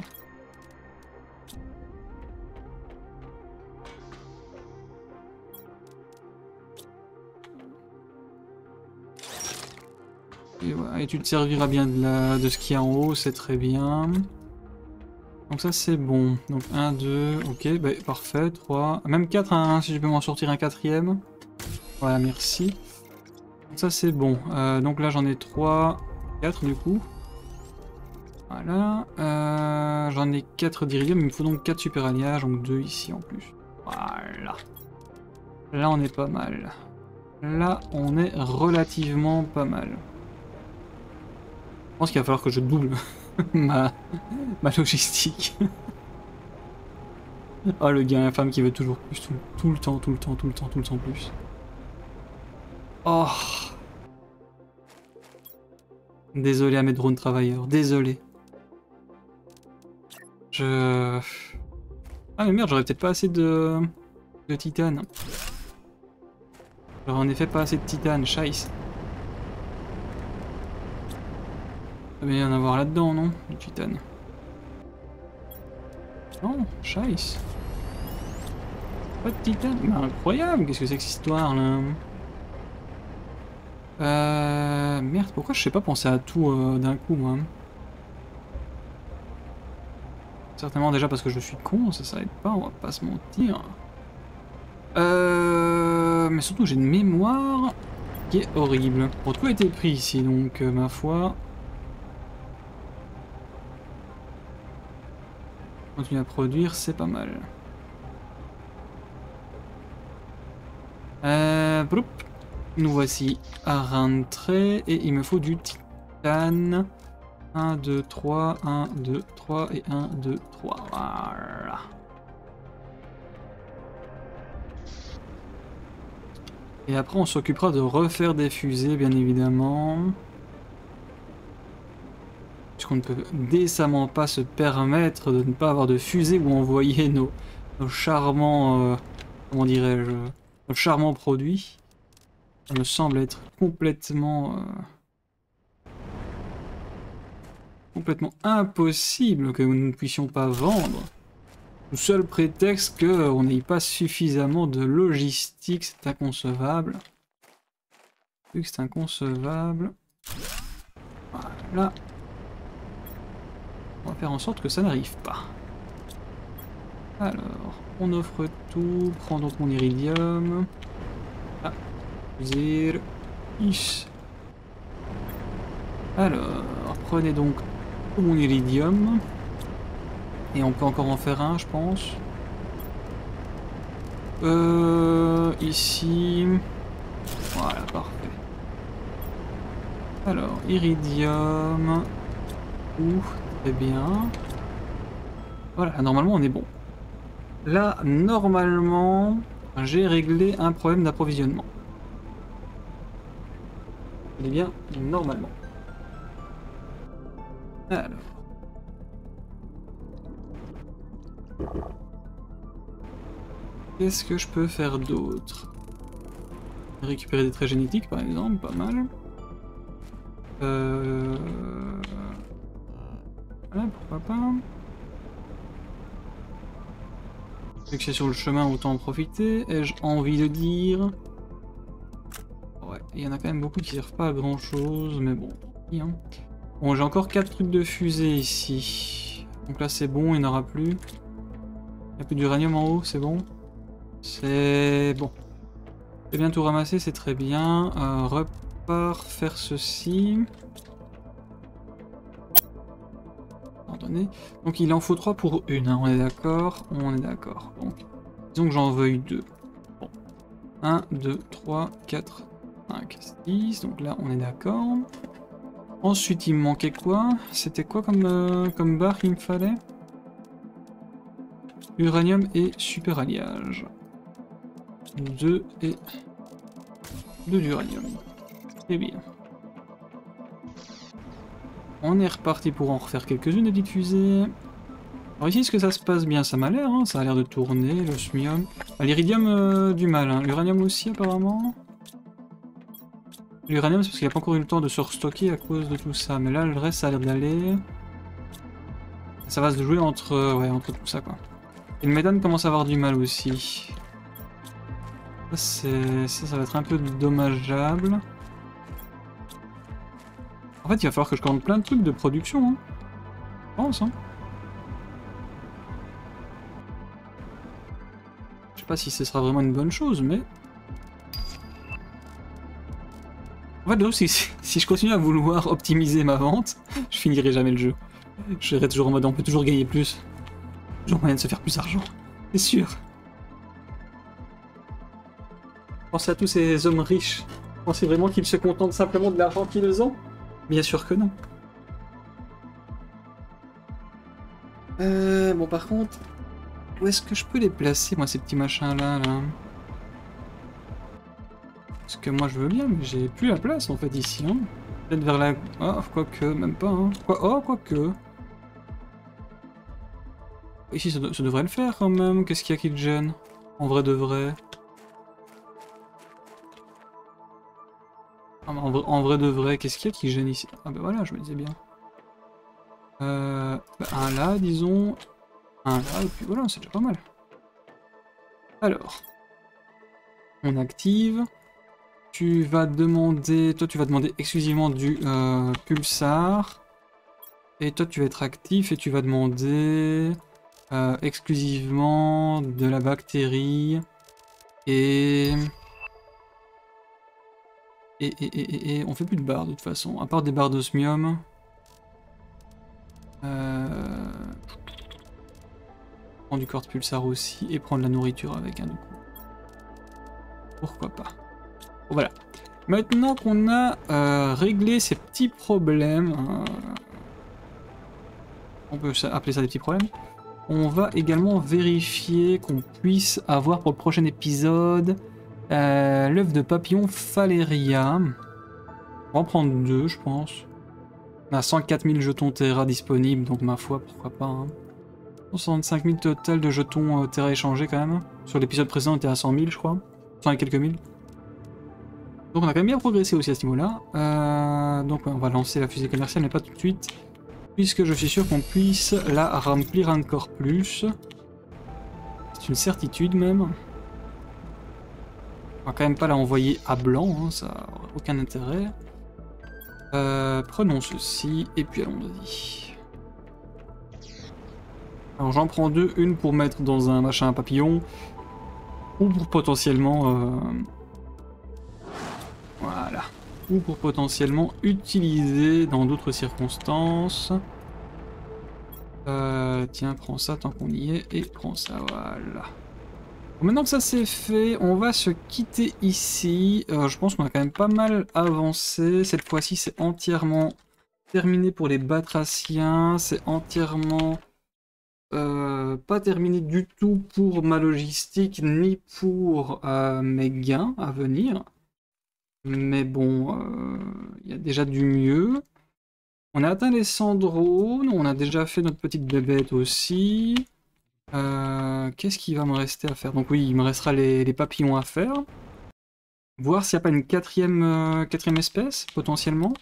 Et, ouais, et tu te serviras bien de, la... de ce qu'il y a en haut, c'est très bien. Donc ça c'est bon. Donc un, deux, ok, bah, parfait, trois, même quatre, hein, si je peux m'en sortir un quatrième. Voilà, merci. Donc ça c'est bon. Euh, donc là j'en ai trois, quatre du coup. Voilà. Euh, j'en ai quatre d'iridium, il me faut donc quatre super alliages, donc deux ici en plus. Voilà. Là on est pas mal. Là on est relativement pas mal. Je pense qu'il va falloir que je double ma, ma logistique. Oh le gars infâme qui veut toujours plus, tout, tout le temps, tout le temps, tout le temps, tout le temps plus. Oh. Désolé à mes drones travailleurs, désolé. Je... Ah mais merde, j'aurais peut-être pas assez de... de titane. J'aurais en effet pas assez de titane, scheiße. Ça va y en avoir là-dedans, non? Du titane. Non, scheiße. Pas de titane, mais incroyable, qu'est-ce que c'est que cette histoire là? Euh... Merde, pourquoi je sais pas penser à tout euh, d'un coup moi? Certainement déjà parce que je suis con, ça ça aide pas, on va pas se mentir. Euh... Mais surtout j'ai une mémoire qui est horrible. Bon, tout a été pris ici, donc euh, ma foi... Continuer à produire, c'est pas mal. Euh... Broup. Nous voici à rentrer et il me faut du titane. un, deux, trois, un, deux, trois et un, deux, trois. Voilà. Et après on s'occupera de refaire des fusées bien évidemment. Puisqu'on ne peut décemment pas se permettre de ne pas avoir de fusée où envoyer nos, nos charmants... Euh, comment dirais-je, nos charmants produits. Ça me semble être complètement... Euh, complètement impossible que nous ne puissions pas vendre. Le seul prétexte qu'on n'ait pas suffisamment de logistique, c'est inconcevable. Vu que c'est inconcevable. Voilà. On va faire en sorte que ça n'arrive pas. Alors, on offre tout. Prends donc mon iridium. Ah, zéro. Ish. Alors, prenez donc tout mon iridium. Et on peut encore en faire un, je pense. Euh, ici. Voilà, parfait. Alors, iridium. Ouh, très bien. Voilà, normalement on est bon. Là, normalement, j'ai réglé un problème d'approvisionnement. Il est bien, normalement. Alors. Qu'est-ce que je peux faire d'autre? Récupérer des traits génétiques par exemple, pas mal. Euh... Voilà, pourquoi pas. Vu que c'est sur le chemin, autant en profiter. Ai-je envie de dire? Ouais, il y en a quand même beaucoup qui servent pas à grand chose, mais bon. Hein. Bon, j'ai encore quatre trucs de fusée ici. Donc là c'est bon, il n'y en aura plus. Il n'y a plus d'uranium en haut, c'est bon. C'est bon. J'ai bien tout ramassé, c'est très bien. Euh, repart faire ceci. Pardonnez. Donc il en faut trois pour une, hein. On est d'accord. On est d'accord. Donc, disons que j'en veuille deux. Bon. un, deux, trois, quatre, cinq, six. Donc là, on est d'accord. Ensuite, il me manquait quoi? C'était quoi comme, euh, comme barre qu'il me fallait? Uranium et super alliage. deux et deux d'uranium. Très bien. On est reparti pour en refaire quelques-unes des petites fusées. Alors ici, est-ce que ça se passe bien? Ça m'a l'air, hein, ça a l'air de tourner, l'osmium. Ah, l'iridium, euh, du mal, hein. L'uranium aussi apparemment. L'uranium, c'est parce qu'il n'a pas encore eu le temps de se restocker à cause de tout ça. Mais là, le reste, ça a l'air d'aller. Ça va se jouer entre, ouais, entre tout ça, quoi. Et le méthane commence à avoir du mal aussi. Ça, ça, ça va être un peu dommageable. En fait, il va falloir que je commande plein de trucs de production. Hein. Je pense, hein. Je sais pas si ce sera vraiment une bonne chose, mais... En fait, donc, si, si je continue à vouloir optimiser ma vente, je finirai jamais le jeu. Je serai toujours en mode, on peut toujours gagner plus. Toujours moyen de se faire plus d'argent. C'est sûr. Pensez à tous ces hommes riches. Pensez vraiment qu'ils se contentent simplement de l'argent qu'ils ont? Bien sûr que non. Euh, bon, par contre, où est-ce que je peux les placer, moi, ces petits machins-là, là, Parce que moi, je veux bien, mais j'ai plus la place, en fait, ici. Hein. Peut-être vers la... Oh, quoique, même pas, hein. Quoi... Oh, quoique. Ici, ça, ça devrait le faire, quand même. Qu'est-ce qu'il y a qui te gêne? En vrai de vrai. Ah, en, vrai, en vrai de vrai, qu'est-ce qu'il y a qui gêne ici? Ah bah voilà, je me disais bien. Euh, bah un là, disons. Un là, et puis voilà, c'est déjà pas mal. Alors. On active. Tu vas demander... Toi, tu vas demander exclusivement du euh, pulsar. Et toi, tu vas être actif et tu vas demander euh, exclusivement de la bactérie. Et... Et, et, et, et, et on fait plus de barres de toute façon, à part des barres d'osmium. Euh... Prendre du corps de pulsar aussi et prendre la nourriture avec un hein, du coup. Pourquoi pas. Bon, voilà. Maintenant qu'on a euh, réglé ces petits problèmes, euh, On peut appeler ça des petits problèmes. On va également vérifier qu'on puisse avoir pour le prochain épisode euh, l'œuf de papillon Phaléria. On va en prendre deux, je pense. On a cent quatre mille jetons Terra disponibles, donc ma foi, pourquoi pas. Hein. soixante-cinq mille total de jetons euh, Terra échangés quand même. Sur l'épisode précédent, on était à cent mille, je crois. cent et quelques mille. Donc on a quand même bien progressé aussi à ce niveau-là. Euh, donc ouais, on va lancer la fusée commerciale, mais pas tout de suite. Puisque je suis sûr qu'on puisse la remplir encore plus. C'est une certitude même. On va quand même pas la envoyer à blanc, hein, ça n'a aucun intérêt. Euh, prenons ceci, et puis allons-y. Alors j'en prends deux, une pour mettre dans un machin à papillon, ou pour potentiellement... Euh... Voilà. Ou pour potentiellement utiliser dans d'autres circonstances. Euh, tiens, prends ça tant qu'on y est, et prends ça, voilà. Bon, maintenant que ça c'est fait, on va se quitter ici. Euh, je pense qu'on a quand même pas mal avancé. Cette fois-ci, c'est entièrement terminé pour les batraciens. C'est entièrement euh, pas terminé du tout pour ma logistique, ni pour euh, mes gains à venir. Mais bon, il euh, y a déjà du mieux. On a atteint les cent drones, on a déjà fait notre petite bébête aussi. Euh, Qu'est-ce qu'il va me rester à faire? Donc oui, il me restera les, les papillons à faire. Voir s'il n'y a pas une quatrième, euh, quatrième espèce, potentiellement.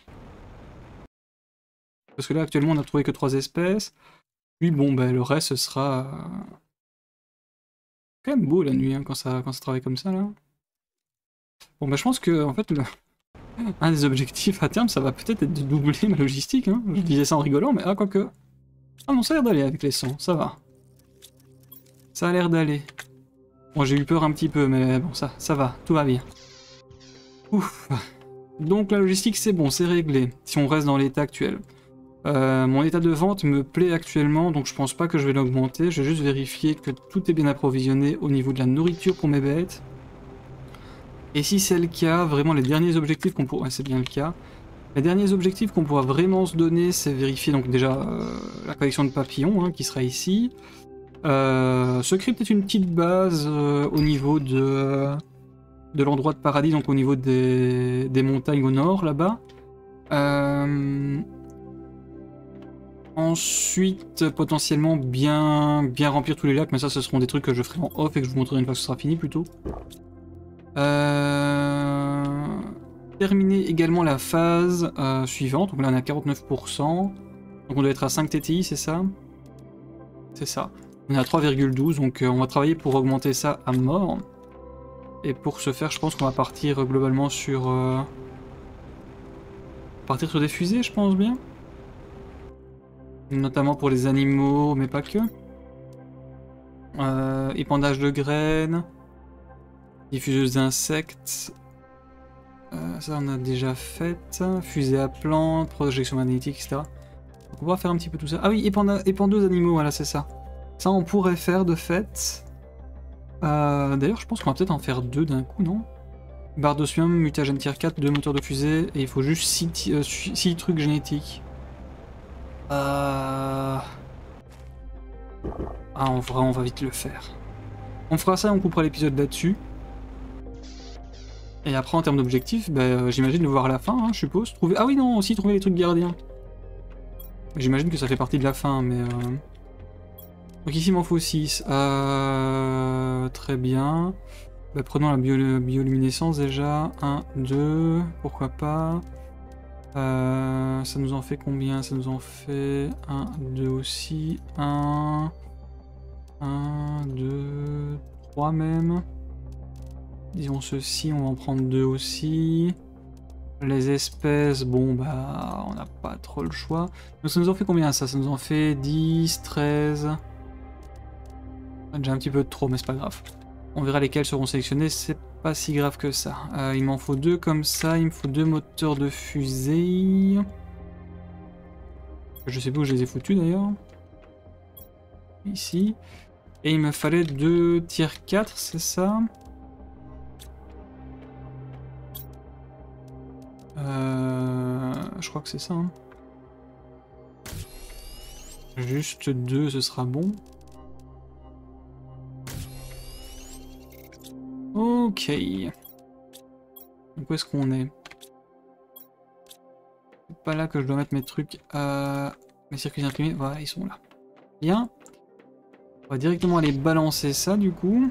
Parce que là, actuellement, on n'a trouvé que trois espèces. Puis bon, ben, le reste, ce sera... Euh... quand même beau la nuit, hein, quand, ça, quand ça travaille comme ça, là. Bon, bah, je pense que, en fait, le... un des objectifs à terme, ça va peut-être être de doubler ma logistique. Hein. Je disais ça en rigolant, mais ah, quoique. Ah non, ça a l'air d'aller avec les cent, ça va. Ça a l'air d'aller. Bon, j'ai eu peur un petit peu, mais bon, ça, ça va, tout va bien. Ouf. Donc la logistique, c'est bon, c'est réglé, si on reste dans l'état actuel. Euh, mon état de vente me plaît actuellement, donc je pense pas que je vais l'augmenter. Je vais juste vérifier que tout est bien approvisionné au niveau de la nourriture pour mes bêtes. Et si c'est le cas, vraiment les derniers objectifs qu'on pourra... Ouais, c'est bien le cas. Les derniers objectifs qu'on pourra vraiment se donner, c'est vérifier donc déjà euh, la collection de papillons, hein, qui sera ici. Euh, se créer peut-être une petite base euh, au niveau de, euh, de l'endroit de paradis, donc au niveau des, des montagnes au nord, là-bas. Euh, ensuite, potentiellement bien, bien remplir tous les lacs, mais ça, ce seront des trucs que je ferai en off et que je vous montrerai une fois que ce sera fini, plutôt. Euh... Terminer également la phase euh, suivante, donc là on est à quarante-neuf pour cent, donc on doit être à cinq T T I, c'est ça? C'est ça. On est à trois virgule douze, donc euh, on va travailler pour augmenter ça à mort. Et pour ce faire, je pense qu'on va partir euh, globalement sur... Euh... Partir sur des fusées, je pense bien. Notamment pour les animaux, mais pas que. Euh, épandage de graines. Diffuseuse d'insectes. Euh, ça on a déjà fait. Fusée à plantes, projection magnétique, et cetera. Donc on va faire un petit peu tout ça. Ah oui, épandeuse animaux, voilà, c'est ça. Ça on pourrait faire de fait. Euh, D'ailleurs, je pense qu'on va peut-être en faire deux d'un coup, non? Barre d'osmium, mutagène tier quatre, deux moteurs de fusée, et il faut juste six trucs génétiques. Euh... Ah, en vrai, on va vite le faire. On fera ça, on coupera l'épisode là-dessus. Et après, en termes d'objectifs, bah, euh, j'imagine de voir la fin, hein, je suppose. Trouver... Ah oui, non, aussi trouver les trucs gardiens. J'imagine que ça fait partie de la fin, mais... Euh... Donc ici, il m'en faut six. Euh... Très bien. Bah, prenons la bio bioluminescence déjà. un, deux, pourquoi pas. Euh... Ça nous en fait combien? Ça nous en fait un, deux aussi. un, un, deux, trois même. Disons ceci, on va en prendre deux aussi. Les espèces, bon bah on n'a pas trop le choix. Donc ça nous en fait combien ça? Ça nous en fait dix, treize. Déjà un petit peu trop, mais c'est pas grave. On verra lesquels seront sélectionnés, c'est pas si grave que ça. Euh, il m'en faut deux comme ça, il me faut deux moteurs de fusée. Je sais pas où je les ai foutus d'ailleurs. Ici. Et il me fallait deux tier quatre, c'est ça? Euh, je crois que c'est ça. Hein. Juste deux, ce sera bon. Ok. Donc où est-ce qu'on est? C'est pas là que je dois mettre mes trucs à... mes circuits imprimés. Voilà, ils sont là. Bien. On va directement aller balancer ça du coup.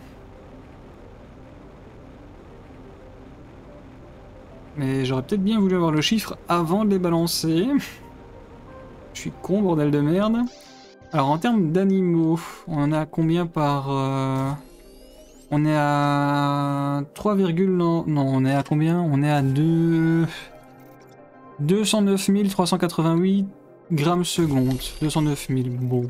Mais j'aurais peut-être bien voulu avoir le chiffre avant de les balancer. Je suis con, bordel de merde. Alors en termes d'animaux, on en a combien par... Euh... On est à trois, non, non, on est à combien? On est à deux... deux cent neuf mille trois cent quatre-vingt-huit grammes seconde. deux cent neuf mille, bon.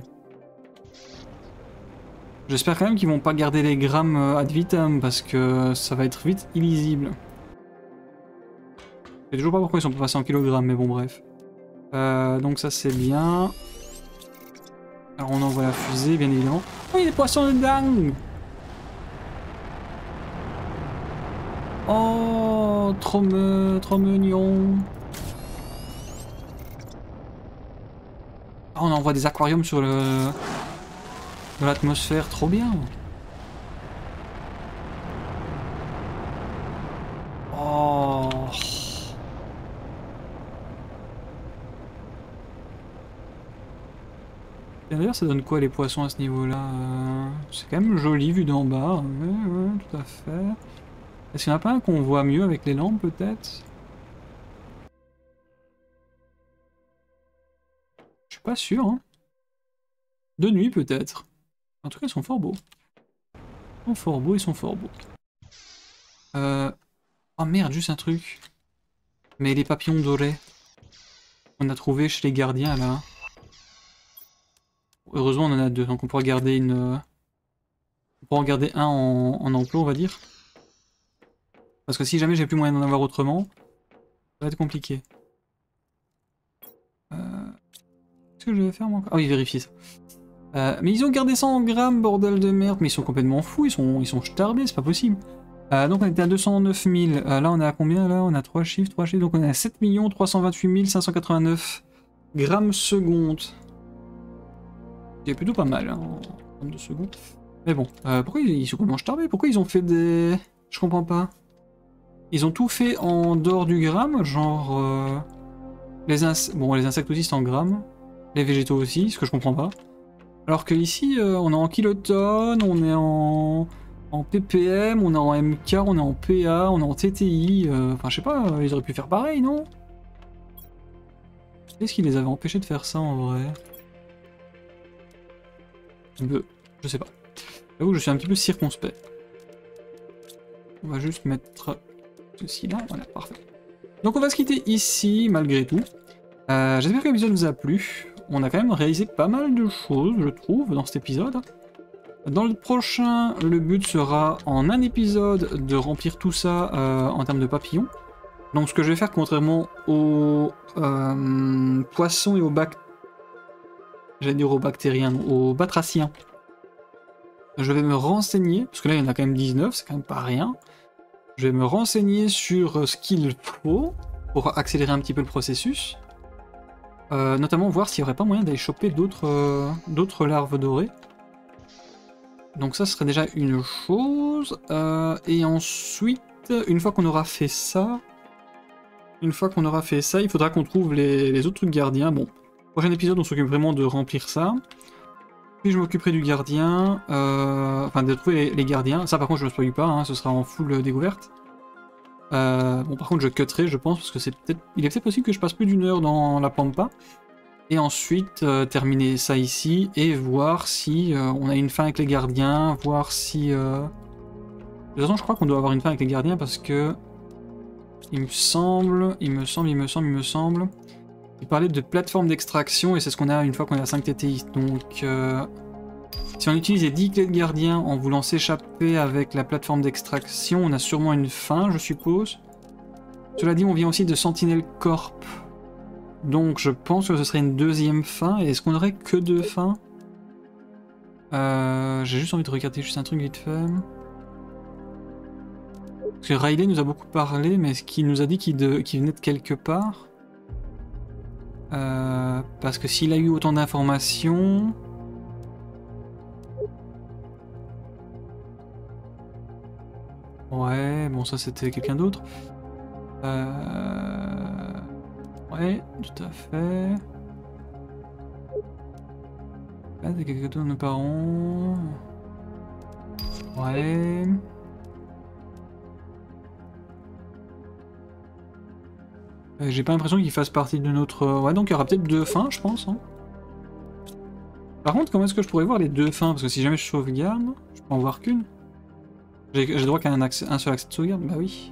J'espère quand même qu'ils vont pas garder les grammes ad vitam parce que ça va être vite illisible. Je sais toujours pas pourquoi ils sont pas passés en kilogrammes, mais bon bref. Euh, donc ça c'est bien. Alors on envoie la fusée, bien évidemment. Oh, il y a des poissons de dingue! Oh, trop me, trop mignon. Oh, on envoie des aquariums sur le... dans l'atmosphère, trop bien. Oh. D'ailleurs, ça donne quoi les poissons à ce niveau-là? euh... C'est quand même joli vu d'en bas. Ouais, ouais, tout à fait. Est-ce qu'il n'y en a pas un qu'on voit mieux avec les lampes, peut-être? Je suis pas sûr, hein. De nuit, peut-être. En tout cas, ils sont fort beaux. Ils sont fort beaux, ils sont fort beaux. Euh... Oh merde, juste un truc. Mais les papillons dorés. On a trouvé chez les gardiens, là. Heureusement, on en a deux, donc on pourra garder une... On pourra en garder un en, en emploi, on va dire. Parce que si jamais j'ai plus moyen d'en avoir autrement, ça va être compliqué. Euh... Qu'est-ce que je vais faire moi encore? Ah oui, vérifier ça. Euh, mais ils ont gardé cent grammes, bordel de merde. Mais ils sont complètement fous, ils sont, ils sont starbés, c'est pas possible. Euh, donc on était à deux cent neuf mille. Euh, là on est à combien là? On a trois chiffres, trois chiffres. Donc on est à sept millions trois cent vingt-huit mille cinq cent quatre-vingt-neuf grammes seconde. C'est plutôt pas mal hein, en termes de secondes. Mais bon, euh, pourquoi ils, ils sont complètement starbés? Pourquoi ils ont fait des... Je comprends pas. Ils ont tout fait en dehors du gramme, genre... Euh, les ins... Bon, les insectes aussi c'est en grammes. Les végétaux aussi, ce que je comprends pas. Alors que ici, euh, on est en kilotonnes, on est en... en ppm, on est en M K, on est en P A, on est en T T I. Euh... Enfin, je sais pas, ils auraient pu faire pareil, non? Qu'est-ce qui les avait empêchés de faire ça en vrai? Je, je sais pas. J'avoue que je suis un petit peu circonspect. On va juste mettre ceci là, voilà, parfait. Donc on va se quitter ici, malgré tout. Euh, J'espère que l'épisode vous a plu. On a quand même réalisé pas mal de choses, je trouve, dans cet épisode. Dans le prochain, le but sera, en un épisode, de remplir tout ça euh, en termes de papillons. Donc ce que je vais faire, contrairement aux euh, poissons et aux bac... J'allais dire aux bactériens, non, aux batraciens. Je vais me renseigner, parce que là il y en a quand même dix-neuf, c'est quand même pas rien. Je vais me renseigner sur ce qu'il faut pour accélérer un petit peu le processus. Euh, notamment voir s'il n'y aurait pas moyen d'aller choper d'autres euh, d'autres larves dorées. Donc ça serait déjà une chose. Euh, et ensuite, une fois qu'on aura fait ça, une fois qu'on aura fait ça, il faudra qu'on trouve les, les autres trucs gardiens. Bon, prochain épisode, on s'occupe vraiment de remplir ça. Puis je m'occuperai du gardien, euh, enfin de trouver les, les gardiens. Ça par contre je ne spoil pas, hein, ce sera en full découverte. Euh, bon par contre je cutterai je pense, parce que c'est peut-être, il est peut-être possible que je passe plus d'une heure dans la pampa. Et ensuite euh, terminer ça ici et voir si euh, on a une fin avec les gardiens, voir si... Euh... De toute façon je crois qu'on doit avoir une fin avec les gardiens parce que... Il me semble, il me semble, il me semble, il me semble... Il parlait de plateforme d'extraction et c'est ce qu'on a une fois qu'on a cinq T T I. Donc, euh, si on utilise les dix clés de gardien en voulant s'échapper avec la plateforme d'extraction, on a sûrement une fin, je suppose. Cela dit, on vient aussi de Sentinel Corp. Donc, je pense que ce serait une deuxième fin. Et est-ce qu'on aurait que deux fins? euh, J'ai juste envie de regarder juste un truc vite fait. Parce que Riley nous a beaucoup parlé, mais est-ce qu'il nous a dit qu'il de... qu'il venait de quelque part? Euh, Parce que s'il a eu autant d'informations... Ouais, bon ça c'était quelqu'un d'autre. Euh... Ouais, tout à fait. Là, c'est quelqu'un d'autre de nos parents. Ouais. Euh, J'ai pas l'impression qu'il fasse partie de notre... Ouais, donc il y aura peut-être deux fins, je pense. Hein. Par contre, comment est-ce que je pourrais voir les deux fins? Parce que si jamais je sauvegarde, je peux en voir qu'une. J'ai droit qu'à un, un seul accès de sauvegarde? Bah oui.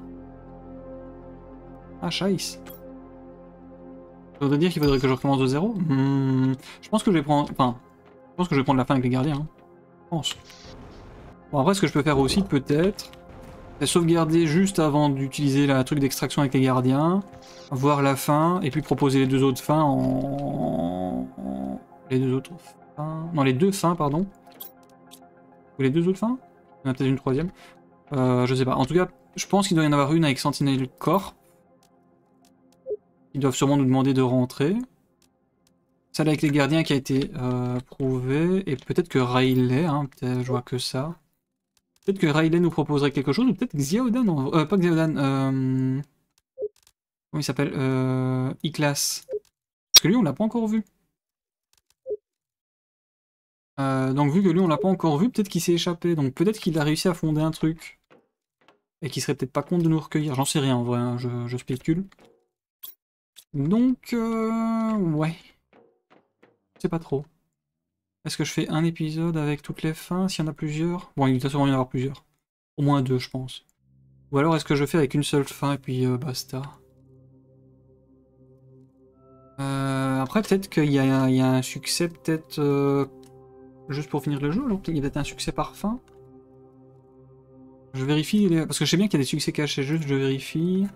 Ah, scheiße. Ça voudrait dire qu'il faudrait que je recommence de zéro? hmm, Je pense que je vais prendre... Enfin, je pense que je vais prendre la fin avec les gardiens. Hein. Je pense. Bon, après, ce que je peux faire aussi, peut-être, c'est sauvegarder juste avant d'utiliser la truc d'extraction avec les gardiens, voir la fin, et puis proposer les deux autres fins en... en... Les deux autres fins... Non, les deux fins, pardon. Ou les deux autres fins? Il y en a peut-être une troisième. Euh, je sais pas. En tout cas, je pense qu'il doit y en avoir une avec Sentinel Corps. Ils doivent sûrement nous demander de rentrer. Celle avec les gardiens qui a été euh, prouvée. Et peut-être que Riley, hein, peut-être je vois que ça. Peut-être que Riley nous proposerait quelque chose. Ou peut-être Xiaodan. En... Euh, pas Xiaodan. Euh... Comment il s'appelle euh... Iklas. Parce que lui, on l'a pas encore vu. Euh, donc vu que lui on l'a pas encore vu, peut-être qu'il s'est échappé, donc peut-être qu'il a réussi à fonder un truc. Et qu'il serait peut-être pas contre de nous recueillir, j'en sais rien en vrai, hein, je, je spécule. Donc, euh, ouais. Je sais pas trop. Est-ce que je fais un épisode avec toutes les fins, s'il y en a plusieurs? Bon, il doit sûrement y en avoir plusieurs. Au moins deux, je pense. Ou alors est-ce que je fais avec une seule fin et puis euh, basta? euh, Après, peut-être qu'il y, y a un succès, peut-être... Euh... Juste pour finir le jeu, alors il y a peut-être un succès par fin. Je vérifie, parce que je sais bien qu'il y a des succès cachés, juste je vérifie.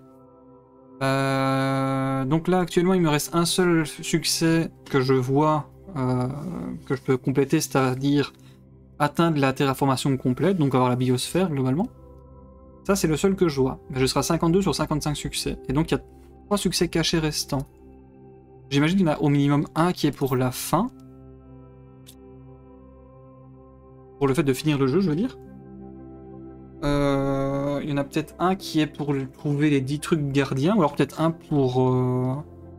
Euh... Donc là actuellement il me reste un seul succès que je vois, euh, que je peux compléter, c'est-à-dire atteindre la terraformation complète, donc avoir la biosphère globalement. Ça c'est le seul que je vois. Je serai à cinquante-deux sur cinquante-cinq succès. Et donc il y a trois succès cachés restants. J'imagine qu'il y en a au minimum un qui est pour la fin. Pour le fait de finir le jeu, je veux dire. Euh, il y en a peut-être un qui est pour trouver les dix trucs gardiens, ou alors peut-être un pour... Euh...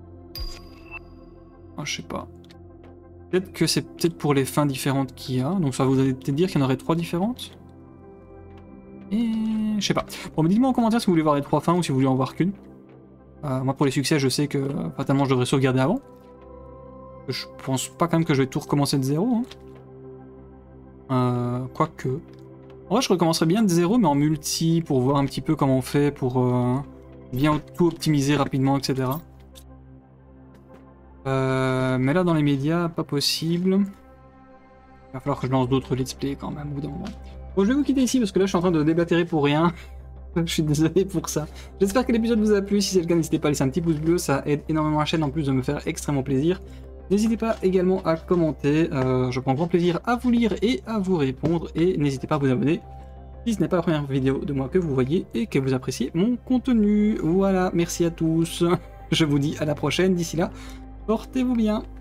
Ah, je sais pas. Peut-être que c'est peut-être pour les fins différentes qu'il y a, donc ça voudrait peut-être dire qu'il y en aurait trois différentes. Et... je sais pas. Bon, mais dites-moi en commentaire si vous voulez voir les trois fins ou si vous voulez en voir qu'une. Euh, moi pour les succès, je sais que fatalement je devrais sauvegarder avant. Je pense pas quand même que je vais tout recommencer de zéro. Hein. Euh, quoique... En vrai, je recommencerais bien de zéro, mais en multi, pour voir un petit peu comment on fait, pour euh, bien tout optimiser rapidement, et cetera. Euh, mais là, dans les médias, pas possible. Il va falloir que je lance d'autres let's play quand même, au bout d'un moment. Bon, je vais vous quitter ici, parce que là, je suis en train de déblatérer pour rien. Je suis désolé pour ça. J'espère que l'épisode vous a plu. Si c'est le cas, n'hésitez pas à laisser un petit pouce bleu, ça aide énormément la chaîne, en plus de me faire extrêmement plaisir. N'hésitez pas également à commenter, euh, je prends grand plaisir à vous lire et à vous répondre, et n'hésitez pas à vous abonner si ce n'est pas la première vidéo de moi que vous voyez et que vous appréciez mon contenu. Voilà, merci à tous, je vous dis à la prochaine, d'ici là, portez-vous bien.